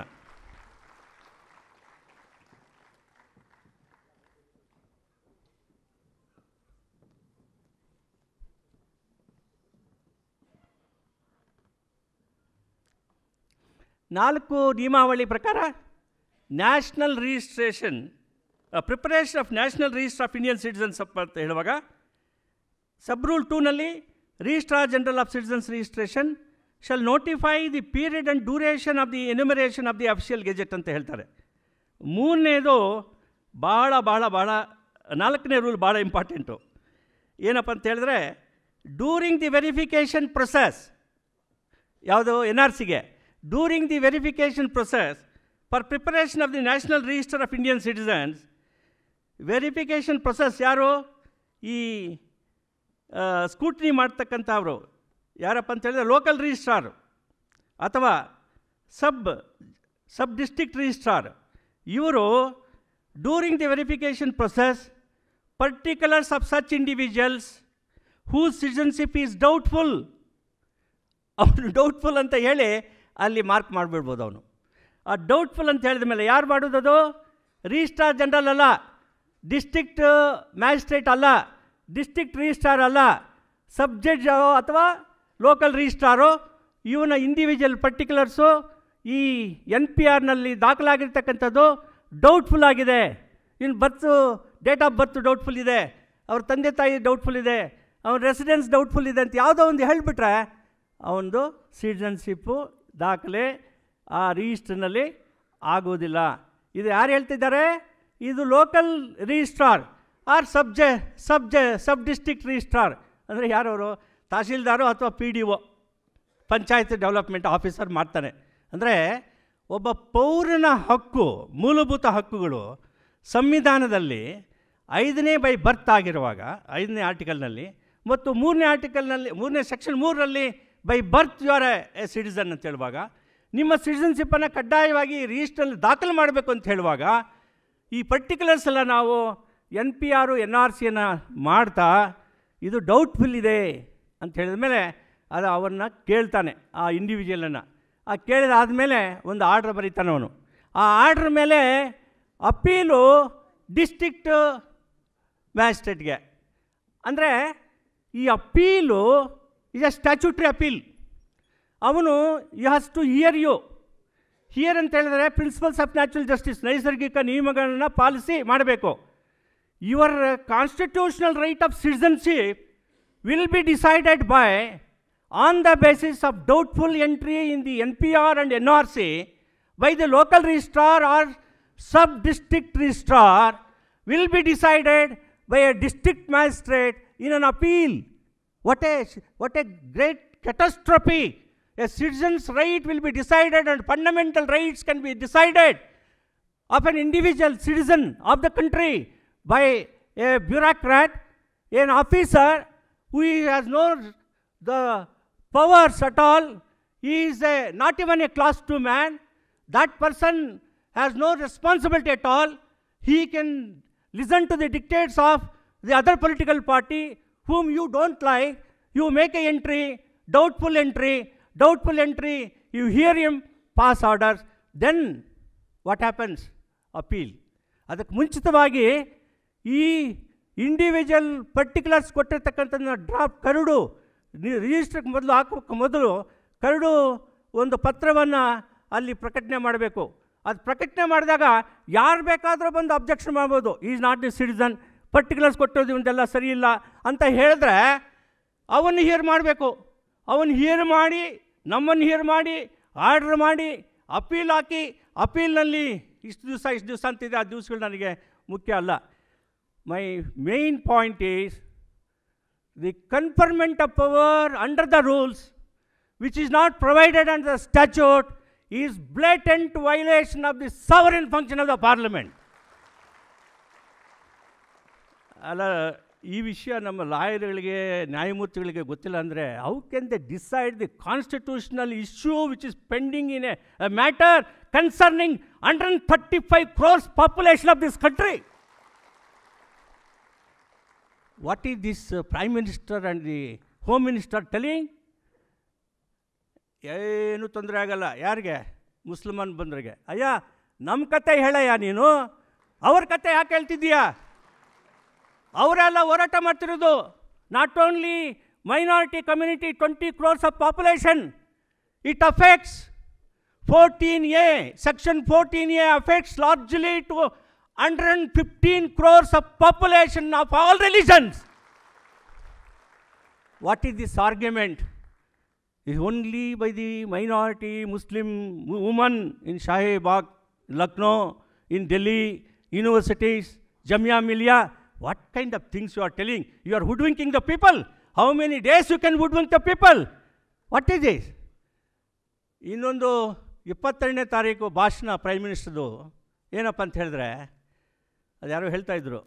ನಾಲ್ಕು ನಿಯಮಾವಳಿ ಪ್ರಕಾರ national registration, preparation of national register of Indian citizens ಅಂತ ಹೇಳುವಾಗ ಸಬ್ ರೂಲ್ 2ನಲ್ಲಿ registrar general of citizens registration shall notify the period and duration of the enumeration of the official gazette ಅಂತ ಹೇಳ್ತಾರೆ. ಮೂರನೇದು ಭಾಳ 4ನೇ ರೂಲ್ ಭಾಳ ಇಂಪಾರ್ಟೆಂಟು. ಏನಪ್ಪ ಅಂತ ಹೇಳಿದ್ರೆ, ಡ್ಯೂರಿಂಗ್ ದಿ ವೆರಿಫಿಕೇಷನ್ ಪ್ರೊಸೆಸ್, ಯಾವುದು NRCಗೆ, during the verification process for preparation of the national register of Indian citizens. Verification process ಯಾರು? ಈ ಸ್ಕೂಟ್ನಿ ಮಾಡ್ತಕ್ಕಂಥವ್ರು ಯಾರಪ್ಪ ಅಂತ ಹೇಳಿದ್ರೆ ಲೋಕಲ್ ರಿಜಿಸ್ಟ್ರಾರ್ ಅಥವಾ ಸಬ್ ಡಿಸ್ಟ್ರಿಕ್ಟ್ ರಿಜಿಸ್ಟ್ರಾರ್. ಇವರು during the verification process particulars of such individuals whose citizenship is doubtful, ಅವನು doubtful ಅಂತ ಹೇಳಿ ಅಲ್ಲಿ ಮಾರ್ಕ್ ಮಾಡಿಬಿಡ್ಬೋದು. ಅವನು ಆ ಡೌಟ್ಫುಲ್ ಅಂತ ಹೇಳಿದ ಮೇಲೆ ಯಾರು ಮಾಡೋದದು? ರಿಜಿಸ್ಟ್ರಾರ್ ಜನರಲ್ ಅಲ್ಲ, ಡಿಸ್ಟ್ರಿಕ್ಟ್ ಮ್ಯಾಜಿಸ್ಟ್ರೇಟ್ ಅಲ್ಲ, ಡಿಸ್ಟ್ರಿಕ್ಟ್ ರಿಜಿಸ್ಟ್ರಾರ್ ಅಲ್ಲ, ಸಬ್ ಜಡ್ಜ್ ಅಥವಾ ಲೋಕಲ್ ರಿಜಿಸ್ಟ್ರಾರು. ಇವನ ಇಂಡಿವಿಜುವಲ್ ಪರ್ಟಿಕ್ಯುಲರ್ಸು ಈ NPRನಲ್ಲಿ ದಾಖಲಾಗಿರ್ತಕ್ಕಂಥದ್ದು ಡೌಟ್ಫುಲ್ ಆಗಿದೆ, ಇನ್ನು ಡೇಟ್ ಆಫ್ ಬರ್ತ್ ಡೌಟ್ಫುಲ್ ಇದೆ, ಅವ್ರ ತಂದೆ ತಾಯಿ ಡೌಟ್ಫುಲ್ ಇದೆ, ಅವನ ರೆಸಿಡೆನ್ಸ್ ಡೌಟ್ಫುಲ್ ಇದೆ ಅಂತ ಯಾವುದೋ ಒಂದು ಹೇಳಿಬಿಟ್ರೆ ಅವನದು ಸಿಟಿಸನ್ಶಿಪ್ಪು ದಾಖಲೆ ಆ ರಿಜಿಸ್ಟ್ರ್ನಲ್ಲಿ ಆಗೋದಿಲ್ಲ. ಇದು ಯಾರು ಹೇಳ್ತಿದ್ದಾರೆ? ಇದು local registrar or sub district registrar. ಅಂದರೆ ಯಾರವರು? ತಹಸೀಲ್ದಾರು ಅಥವಾ PDO, ಪಂಚಾಯತ್ ಡೆವಲಪ್ಮೆಂಟ್ ಆಫೀಸರ್ ಮಾಡ್ತಾನೆ. ಅಂದರೆ ಒಬ್ಬ ಪೌರನ ಹಕ್ಕು, ಮೂಲಭೂತ ಹಕ್ಕುಗಳು ಸಂವಿಧಾನದಲ್ಲಿ 5ನೇ ಬೈ ಬರ್ತ್ ಆಗಿರುವಾಗ 5ನೇ ಆರ್ಟಿಕಲ್ನಲ್ಲಿ ಮತ್ತು 3ನೇ ಆರ್ಟಿಕಲ್ನಲ್ಲಿ 3ನೇ ಸೆಕ್ಷನ್ 3ರಲ್ಲಿ by birth you are a citizen ಅಂತ ಹೇಳುವಾಗ, ನಿಮ್ಮ ಸಿಟಿಸನ್ಶಿಪ್ಪನ್ನು ಕಡ್ಡಾಯವಾಗಿ ರಿಜಿಸ್ಟ್ರಲ್ಲಿ ದಾಖಲು ಮಾಡಬೇಕು ಅಂತ ಹೇಳುವಾಗ ಈ ಪರ್ಟಿಕ್ಯುಲರ್ಸ್ ಎಲ್ಲ ನಾವು NPR NRCಯನ್ನು ಮಾಡ್ತಾ ಇದು ಡೌಟ್ಫುಲ್ ಇದೆ ಅಂತ ಹೇಳಿದ ಮೇಲೆ ಅದು ಅವನ್ನ ಕೇಳ್ತಾನೆ, ಆ ಇಂಡಿವಿಜುವಲನ್ನು. ಆ ಕೇಳಿದಾದಮೇಲೆ ಒಂದು ಆರ್ಡ್ರ್ ಬರೀತಾನೆ ಅವನು. ಆ ಆರ್ಡ್ರ್ ಮೇಲೆ ಅಪೀಲು ಡಿಸ್ಟ್ರಿಕ್ಟ್ ಮ್ಯಾಜಿಸ್ಟ್ರೇಟ್ಗೆ. ಅಂದರೆ ಈ appeal is a statutory appeal. ಅವನು ಯು ಹ್ಯಾಸ್ ಟು ಹಿಯರ್ ಅಂತ ಹೇಳಿದರೆ ಪ್ರಿನ್ಸಿಪಲ್ಸ್ ಆಫ್ ನ್ಯಾಚುರಲ್ ಜಸ್ಟಿಸ್, ನೈಸರ್ಗಿಕ ನಿಯಮಗಳನ್ನು ಪಾಲಿಸಿ ಮಾಡಬೇಕು. Your constitutional right of citizenship will be decided by on the basis of doubtful entry in the NPR and NRC by the local registrar or sub-district registrar will be decided by a district magistrate in an appeal. What a great catastrophe! A citizen's right will be decided and fundamental rights can be decided of an individual citizen of the country by a bureaucrat, an officer who has no the powers at all. He is not even a class 2 man. That person has no responsibility at all. He can listen to the dictates of the other political party whom you don't like. You make an entry, doubtful entry, you hear him, pass orders, then what happens? Appeal. ಅದಕ್ಕೆ ಮುಂಚಿತವಾಗಿ ಈ individual particulars ಕೊಟ್ಟಿರ್ತಕ್ಕಂಥದ್ದನ್ನ draft ಕರಡು ರಿಜಿಸ್ಟ್ರಿಗೆ ಮೊದಲು ಹಾಕೋಕ್ಕೆ ಮೊದಲು curd ಒಂದು ಪತ್ರವನ್ನು ಅಲ್ಲಿ ಪ್ರಕಟಣೆ ಮಾಡಬೇಕು. ಅದು ಪ್ರಕಟಣೆ ಮಾಡಿದಾಗ ಯಾರು ಬೇಕಾದರೂ ಬಂದು ಅಬ್ಜೆಕ್ಷನ್ ಮಾಡ್ಬೋದು. Is not the citizen, particulars ಕೊಟ್ಟೋದು ಇವಂದೆಲ್ಲ ಸರಿ ಇಲ್ಲ ಅಂತ ಹೇಳಿದ್ರೆ ಅವನು ಹಿಯರ್ ಮಾಡಬೇಕು. ಅವನು ಹಿಯರ್ ಮಾಡಿ, ನಮ್ಮನ್ನು ಹಿಯರ್ ಮಾಡಿ, ಆರ್ಡ್ರ್ ಮಾಡಿ, ಅಪೀಲ್ ಹಾಕಿ, ಅಪೀಲ್ನಲ್ಲಿ ಇಷ್ಟು ದಿವಸ ಅಂತಿದೆ, ಆ ದಿವಸಗಳು ನನಗೆ ಮುಖ್ಯ ಅಲ್ಲ. My main point is the conferment of power under the rules which is not provided under the statute is blatant violation of the sovereign function of the parliament. ಅಲ್ಲ, ಈ ವಿಷಯ ನಮ್ಮ ಲಾಯರ್ಗಳಿಗೆ, ನ್ಯಾಯಮೂರ್ತಿಗಳಿಗೆ ಗೊತ್ತಿಲ್ಲ ಅಂದರೆ how can they decide the constitutional issue which is pending in a matter concerning 135 crores population of this country? What is this prime minister and the home minister telling? ಏನೂ ತೊಂದರೆ ಆಗಲ್ಲ. ಯಾರಿಗೆ? ಮುಸ್ಲಿಮಾನ್ ಬಂದ್ರಿಗೆ. ಅಯ್ಯ, ನಮ್ಮ ಕತೆ ಹೇಳಯ್ಯ ನೀನು, ಅವ್ರ ಕತೆ ಯಾಕೆ ಹೇಳ್ತಿದ್ದೀಯಾ? ಅವರೆಲ್ಲ ಹೋರಾಟ ಮಾಡ್ತಿರೋದು. Not only minority community, 20 crores of population. It affects 14A, section 14A affects largely to 115 crores of population of all religions. What is this argument? Is only by the minority Muslim women in Shahi Bagh, Lucknow, in Delhi, universities, Jamia Millia. What kind of things you are telling? You are hoodwinking the people. How many days you can hoodwink the people? What is this? ಇನ್ನೊಂದು 22ನೇ ತಾರೀಕು ಭಾಷಣ prime ಮಿನಿಸ್ಟರ್ದು ಏನಪ್ಪ ಅಂತ ಹೇಳಿದ್ರೆ, ಅದು ಯಾರೋ ಹೇಳ್ತಾಯಿದ್ರು,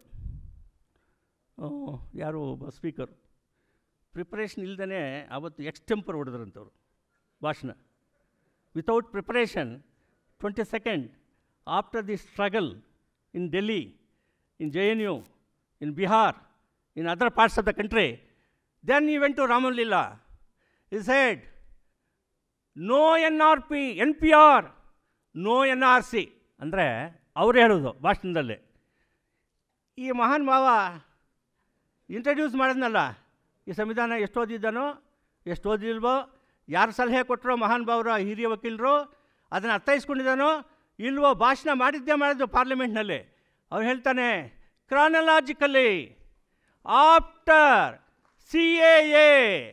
ಯಾರು ಸ್ಪೀಕರ್ ಪ್ರಿಪ್ರೇಷನ್ ಇಲ್ದೇ ಅವತ್ತು ಎಕ್ಸ್ಟೆಂಪರ್ ಹೊಡೆದ್ರಂಥವ್ರು ಭಾಷಣ. Without preparation 22nd, after the struggle in Delhi, in JNU, in Bihar, in other parts of the country, then he went to Ramalilla. He said, no NRP, NPR, no NRC. ಅಂದರೆ ಅವರು ಹೇಳೋದು ಭಾಷಣದಲ್ಲಿ. ಈ ಮಹಾನ್ ಮಾವ ಇಂಟ್ರಡ್ಯೂಸ್ ಮಾಡಿದ್ನಲ್ಲ ಈ ಸಂವಿಧಾನ, ಎಷ್ಟು ಓದಿದ್ದಾನೋ ಎಷ್ಟು ಓದಿಲ್ವೋ, ಯಾರು ಸಲಹೆ ಕೊಟ್ಟರೋ ಮಹಾನ್ ಭಾವರ ಹಿರಿಯ ವಕೀಲರು, ಅದನ್ನು ಅರ್ಥೈಸ್ಕೊಂಡಿದ್ದಾನೋ ಇಲ್ವೋ, ಭಾಷಣ ಮಾಡಿದ್ದು ಪಾರ್ಲಿಮೆಂಟ್ನಲ್ಲಿ. ಅವ್ರು ಹೇಳ್ತಾನೆ, chronologically after CAA,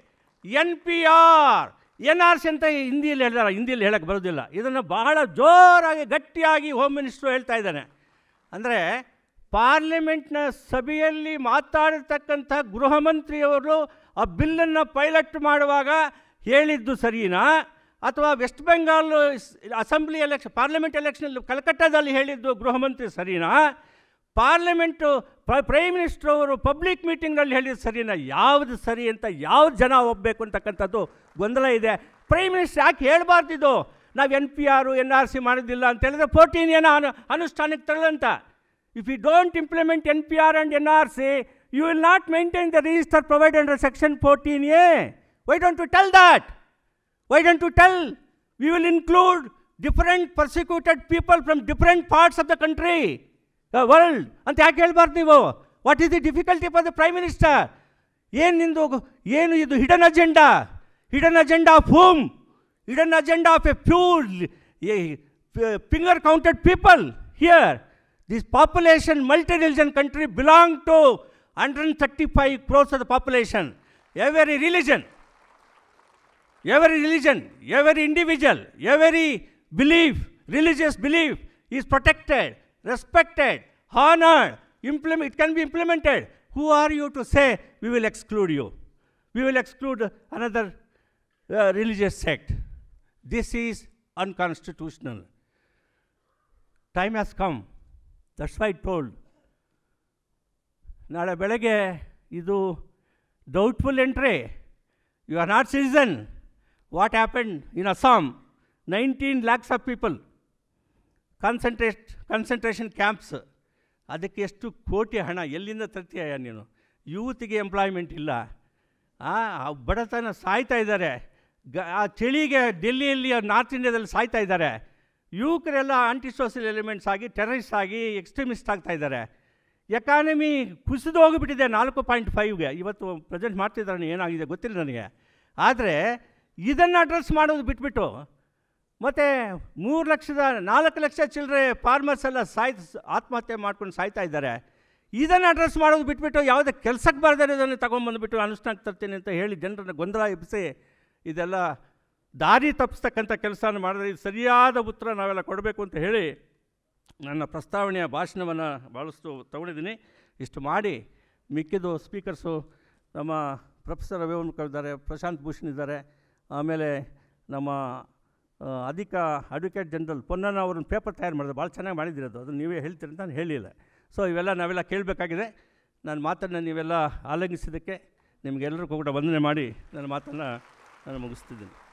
NPR, NRC ಅಂತ ಹಿಂದಿಯಲ್ಲಿ ಹೇಳ್ತಾರೆ. ಹಿಂದಿಯಲ್ಲಿ ಹೇಳಕ್ಕೆ ಬರೋದಿಲ್ಲ. ಇದನ್ನು ಬಹಳ ಜೋರಾಗಿ ಗಟ್ಟಿಯಾಗಿ ಹೋಮ್ ಮಿನಿಸ್ಟ್ರು ಹೇಳ್ತಾ ಇದ್ದಾನೆ. ಅಂದರೆ ಪಾರ್ಲಿಮೆಂಟ್ನ ಸಭೆಯಲ್ಲಿ ಮಾತಾಡಿರ್ತಕ್ಕಂಥ ಗೃಹ ಮಂತ್ರಿಯವರು ಆ ಬಿಲ್ಲನ್ನು ಪೈಲಟ್ ಮಾಡುವಾಗ ಹೇಳಿದ್ದು ಸರಿನಾ, ಅಥವಾ West Bengal assembly election, parliament ಎಲೆಕ್ಷನಲ್ಲಿ ಕಲ್ಕಟ್ಟಾದಲ್ಲಿ ಹೇಳಿದ್ದು ಗೃಹ ಮಂತ್ರಿ ಸರಿನಾ, ಪಾರ್ಲಿಮೆಂಟು ಪ್ರೈಮ್ ಮಿನಿಸ್ಟರ್ ಅವರು ಪಬ್ಲಿಕ್ ಮೀಟಿಂಗ್ನಲ್ಲಿ ಹೇಳಿದ್ದು ಸರಿನಾ, ಯಾವುದು ಸರಿ ಅಂತ ಯಾವ್ದು ಜನ ಒಪ್ಪಬೇಕು ಅಂತಕ್ಕಂಥದ್ದು ಗೊಂದಲ ಇದೆ. ಪ್ರೈಮ್ ಮಿನಿಸ್ಟರ್ ಯಾಕೆ ಹೇಳಬಾರ್ದಿದ್ದು, ನಾವು NPR, NRC ಮಾಡಿದ್ದಿಲ್ಲ ಅಂತ ಹೇಳಿದ್ರೆ 14A ಅನುಷ್ಠಾನಕ್ಕೆ ತರಲಂತ. If you don't implement NPR and NRC, you will not maintain the register provided under section 14A. Why don't you tell that? Why don't you tell we will include different persecuted people from different parts of the country, the world? ಅಂತ ಯಾಕೆ ಹೇಳ್ಬಾರ್ದು ನೀವು? What is the difficulty for the prime minister? ಏನು ಇದು hidden agenda? Hidden agenda of whom? Hidden agenda of a few finger counted people here. This population, multi-religion country belong to 135 crores of the population. Every religion, every individual, every belief, religious belief is protected, respected, honored, it can be implemented. Who are you to say we will exclude you? We will exclude another religious sect. This is unconstitutional. Time has come. That's why I told. ನಾಳೆ ಬೆಳಗ್ಗೆ ಇದು doubtful entry, you are not citizen. What happen in Assam? 19 lakhs of people, concentration camps. ಅದಕ್ಕೆ ಎಷ್ಟು ಕೋಟಿ ಹಣ ಎಲ್ಲಿಂದ ತರ್ತೀಯ ನೀನು? ಯೂತ್ಗೆ employment ಇಲ್ಲ, ಬಡತನ ಸಾಯ್ತಾ ಇದ್ದಾರೆ. ಆ ಚಳಿಗೆ ಡೆಲ್ಲಿಯಲ್ಲಿ ನಾರ್ತ್ ಇಂಡಿಯಾದಲ್ಲಿ ಸಾಯ್ತಾ ಇದ್ದಾರೆ. ಯುವಕರೆಲ್ಲ ಆಂಟಿ ಸೋಷಿಯಲ್ ಎಲಿಮೆಂಟ್ಸ್ ಆಗಿ, ಟೆರರಿಸ್ಟ್ ಆಗಿ, ಎಕ್ಸ್ಟ್ರೀಮಿಸ್ಟ್ ಆಗ್ತಾ ಇದ್ದಾರೆ. ಎಕಾನಮಿ ಕುಸಿದು ಹೋಗಿಬಿಟ್ಟಿದೆ 4.5ಗೆ. ಇವತ್ತು ಪ್ರೆಸೆಂಟ್ ಮಾಡ್ತಿದ್ದಾರೆ, ಏನಾಗಿದೆ ಗೊತ್ತಿಲ್ಲ ನನಗೆ. ಆದರೆ ಇದನ್ನು ಅಡ್ರೆಸ್ ಮಾಡೋದು ಬಿಟ್ಬಿಟ್ಟು ಮತ್ತು 4 ಲಕ್ಷ ಚಿಲ್ಲರೆ ಫಾರ್ಮರ್ಸ್ ಎಲ್ಲ ಆತ್ಮಹತ್ಯೆ ಮಾಡ್ಕೊಂಡು ಸಾಯ್ತಾ ಇದ್ದಾರೆ. ಇದನ್ನು ಅಡ್ರೆಸ್ ಮಾಡೋದು ಬಿಟ್ಬಿಟ್ಟು ಯಾವುದೇ ಕೆಲಸಕ್ಕೆ ಬರದೇ ಇದನ್ನು ತೊಗೊಂಬಂದುಬಿಟ್ಟು ಅನುಷ್ಠಾನಕ್ಕೆ ತರ್ತೀನಿ ಅಂತ ಹೇಳಿ ಜನರನ್ನು ಗೊಂದಲ ಎಬ್ಬಿಸಿ ಇದೆಲ್ಲ ದಾರಿ ತಪ್ಪಿಸ್ತಕ್ಕಂಥ ಕೆಲಸನ ಮಾಡಿದ್ರೆ ಇದು ಸರಿಯಾದ ಉತ್ತರ ನಾವೆಲ್ಲ ಕೊಡಬೇಕು ಅಂತ ಹೇಳಿ ನನ್ನ ಪ್ರಸ್ತಾವನೆಯ ಭಾಷಣವನ್ನು ಭಾಳಷ್ಟು ತಗೊಂಡಿದ್ದೀನಿ. ಇಷ್ಟು ಮಾಡಿ ಮಿಕ್ಕಿದ್ದು ಸ್ಪೀಕರ್ಸು ನಮ್ಮ ಪ್ರೊಫೆಸರ್ ರವಿವರ್ಮ ಇದ್ದಾರೆ, ಪ್ರಶಾಂತ್ ಭೂಷಣ್ ಇದ್ದಾರೆ, ಆಮೇಲೆ ನಮ್ಮ ಅಡ್ವೊಕೇಟ್ ಜನರಲ್ ಪೊನ್ನಣ್ಣ ಅವ್ರನ್ನ ಪೇಪರ್ ತಯಾರು ಮಾಡಿದ್ರು, ಭಾಳ ಚೆನ್ನಾಗಿ ಮಾಡಿದಿರೋದು, ಅದನ್ನು ನೀವೇ ಹೇಳ್ತೀರಿ ಅಂತ ನಾನು ಹೇಳಿಲ್ಲ. ಸೊ ಇವೆಲ್ಲ ನಾವೆಲ್ಲ ಕೇಳಬೇಕಾಗಿದೆ. ನನ್ನ ಮಾತನ್ನು ನೀವೆಲ್ಲ ಆಲಂಗಿಸಿದ್ದಕ್ಕೆ ನಿಮಗೆಲ್ಲರಿಗೂ ಕೂಡ ವಂದನೆ ಮಾಡಿ ನನ್ನ ಮಾತನ್ನು ನಾನು ಮುಗಿಸ್ತಿದ್ದೀನಿ.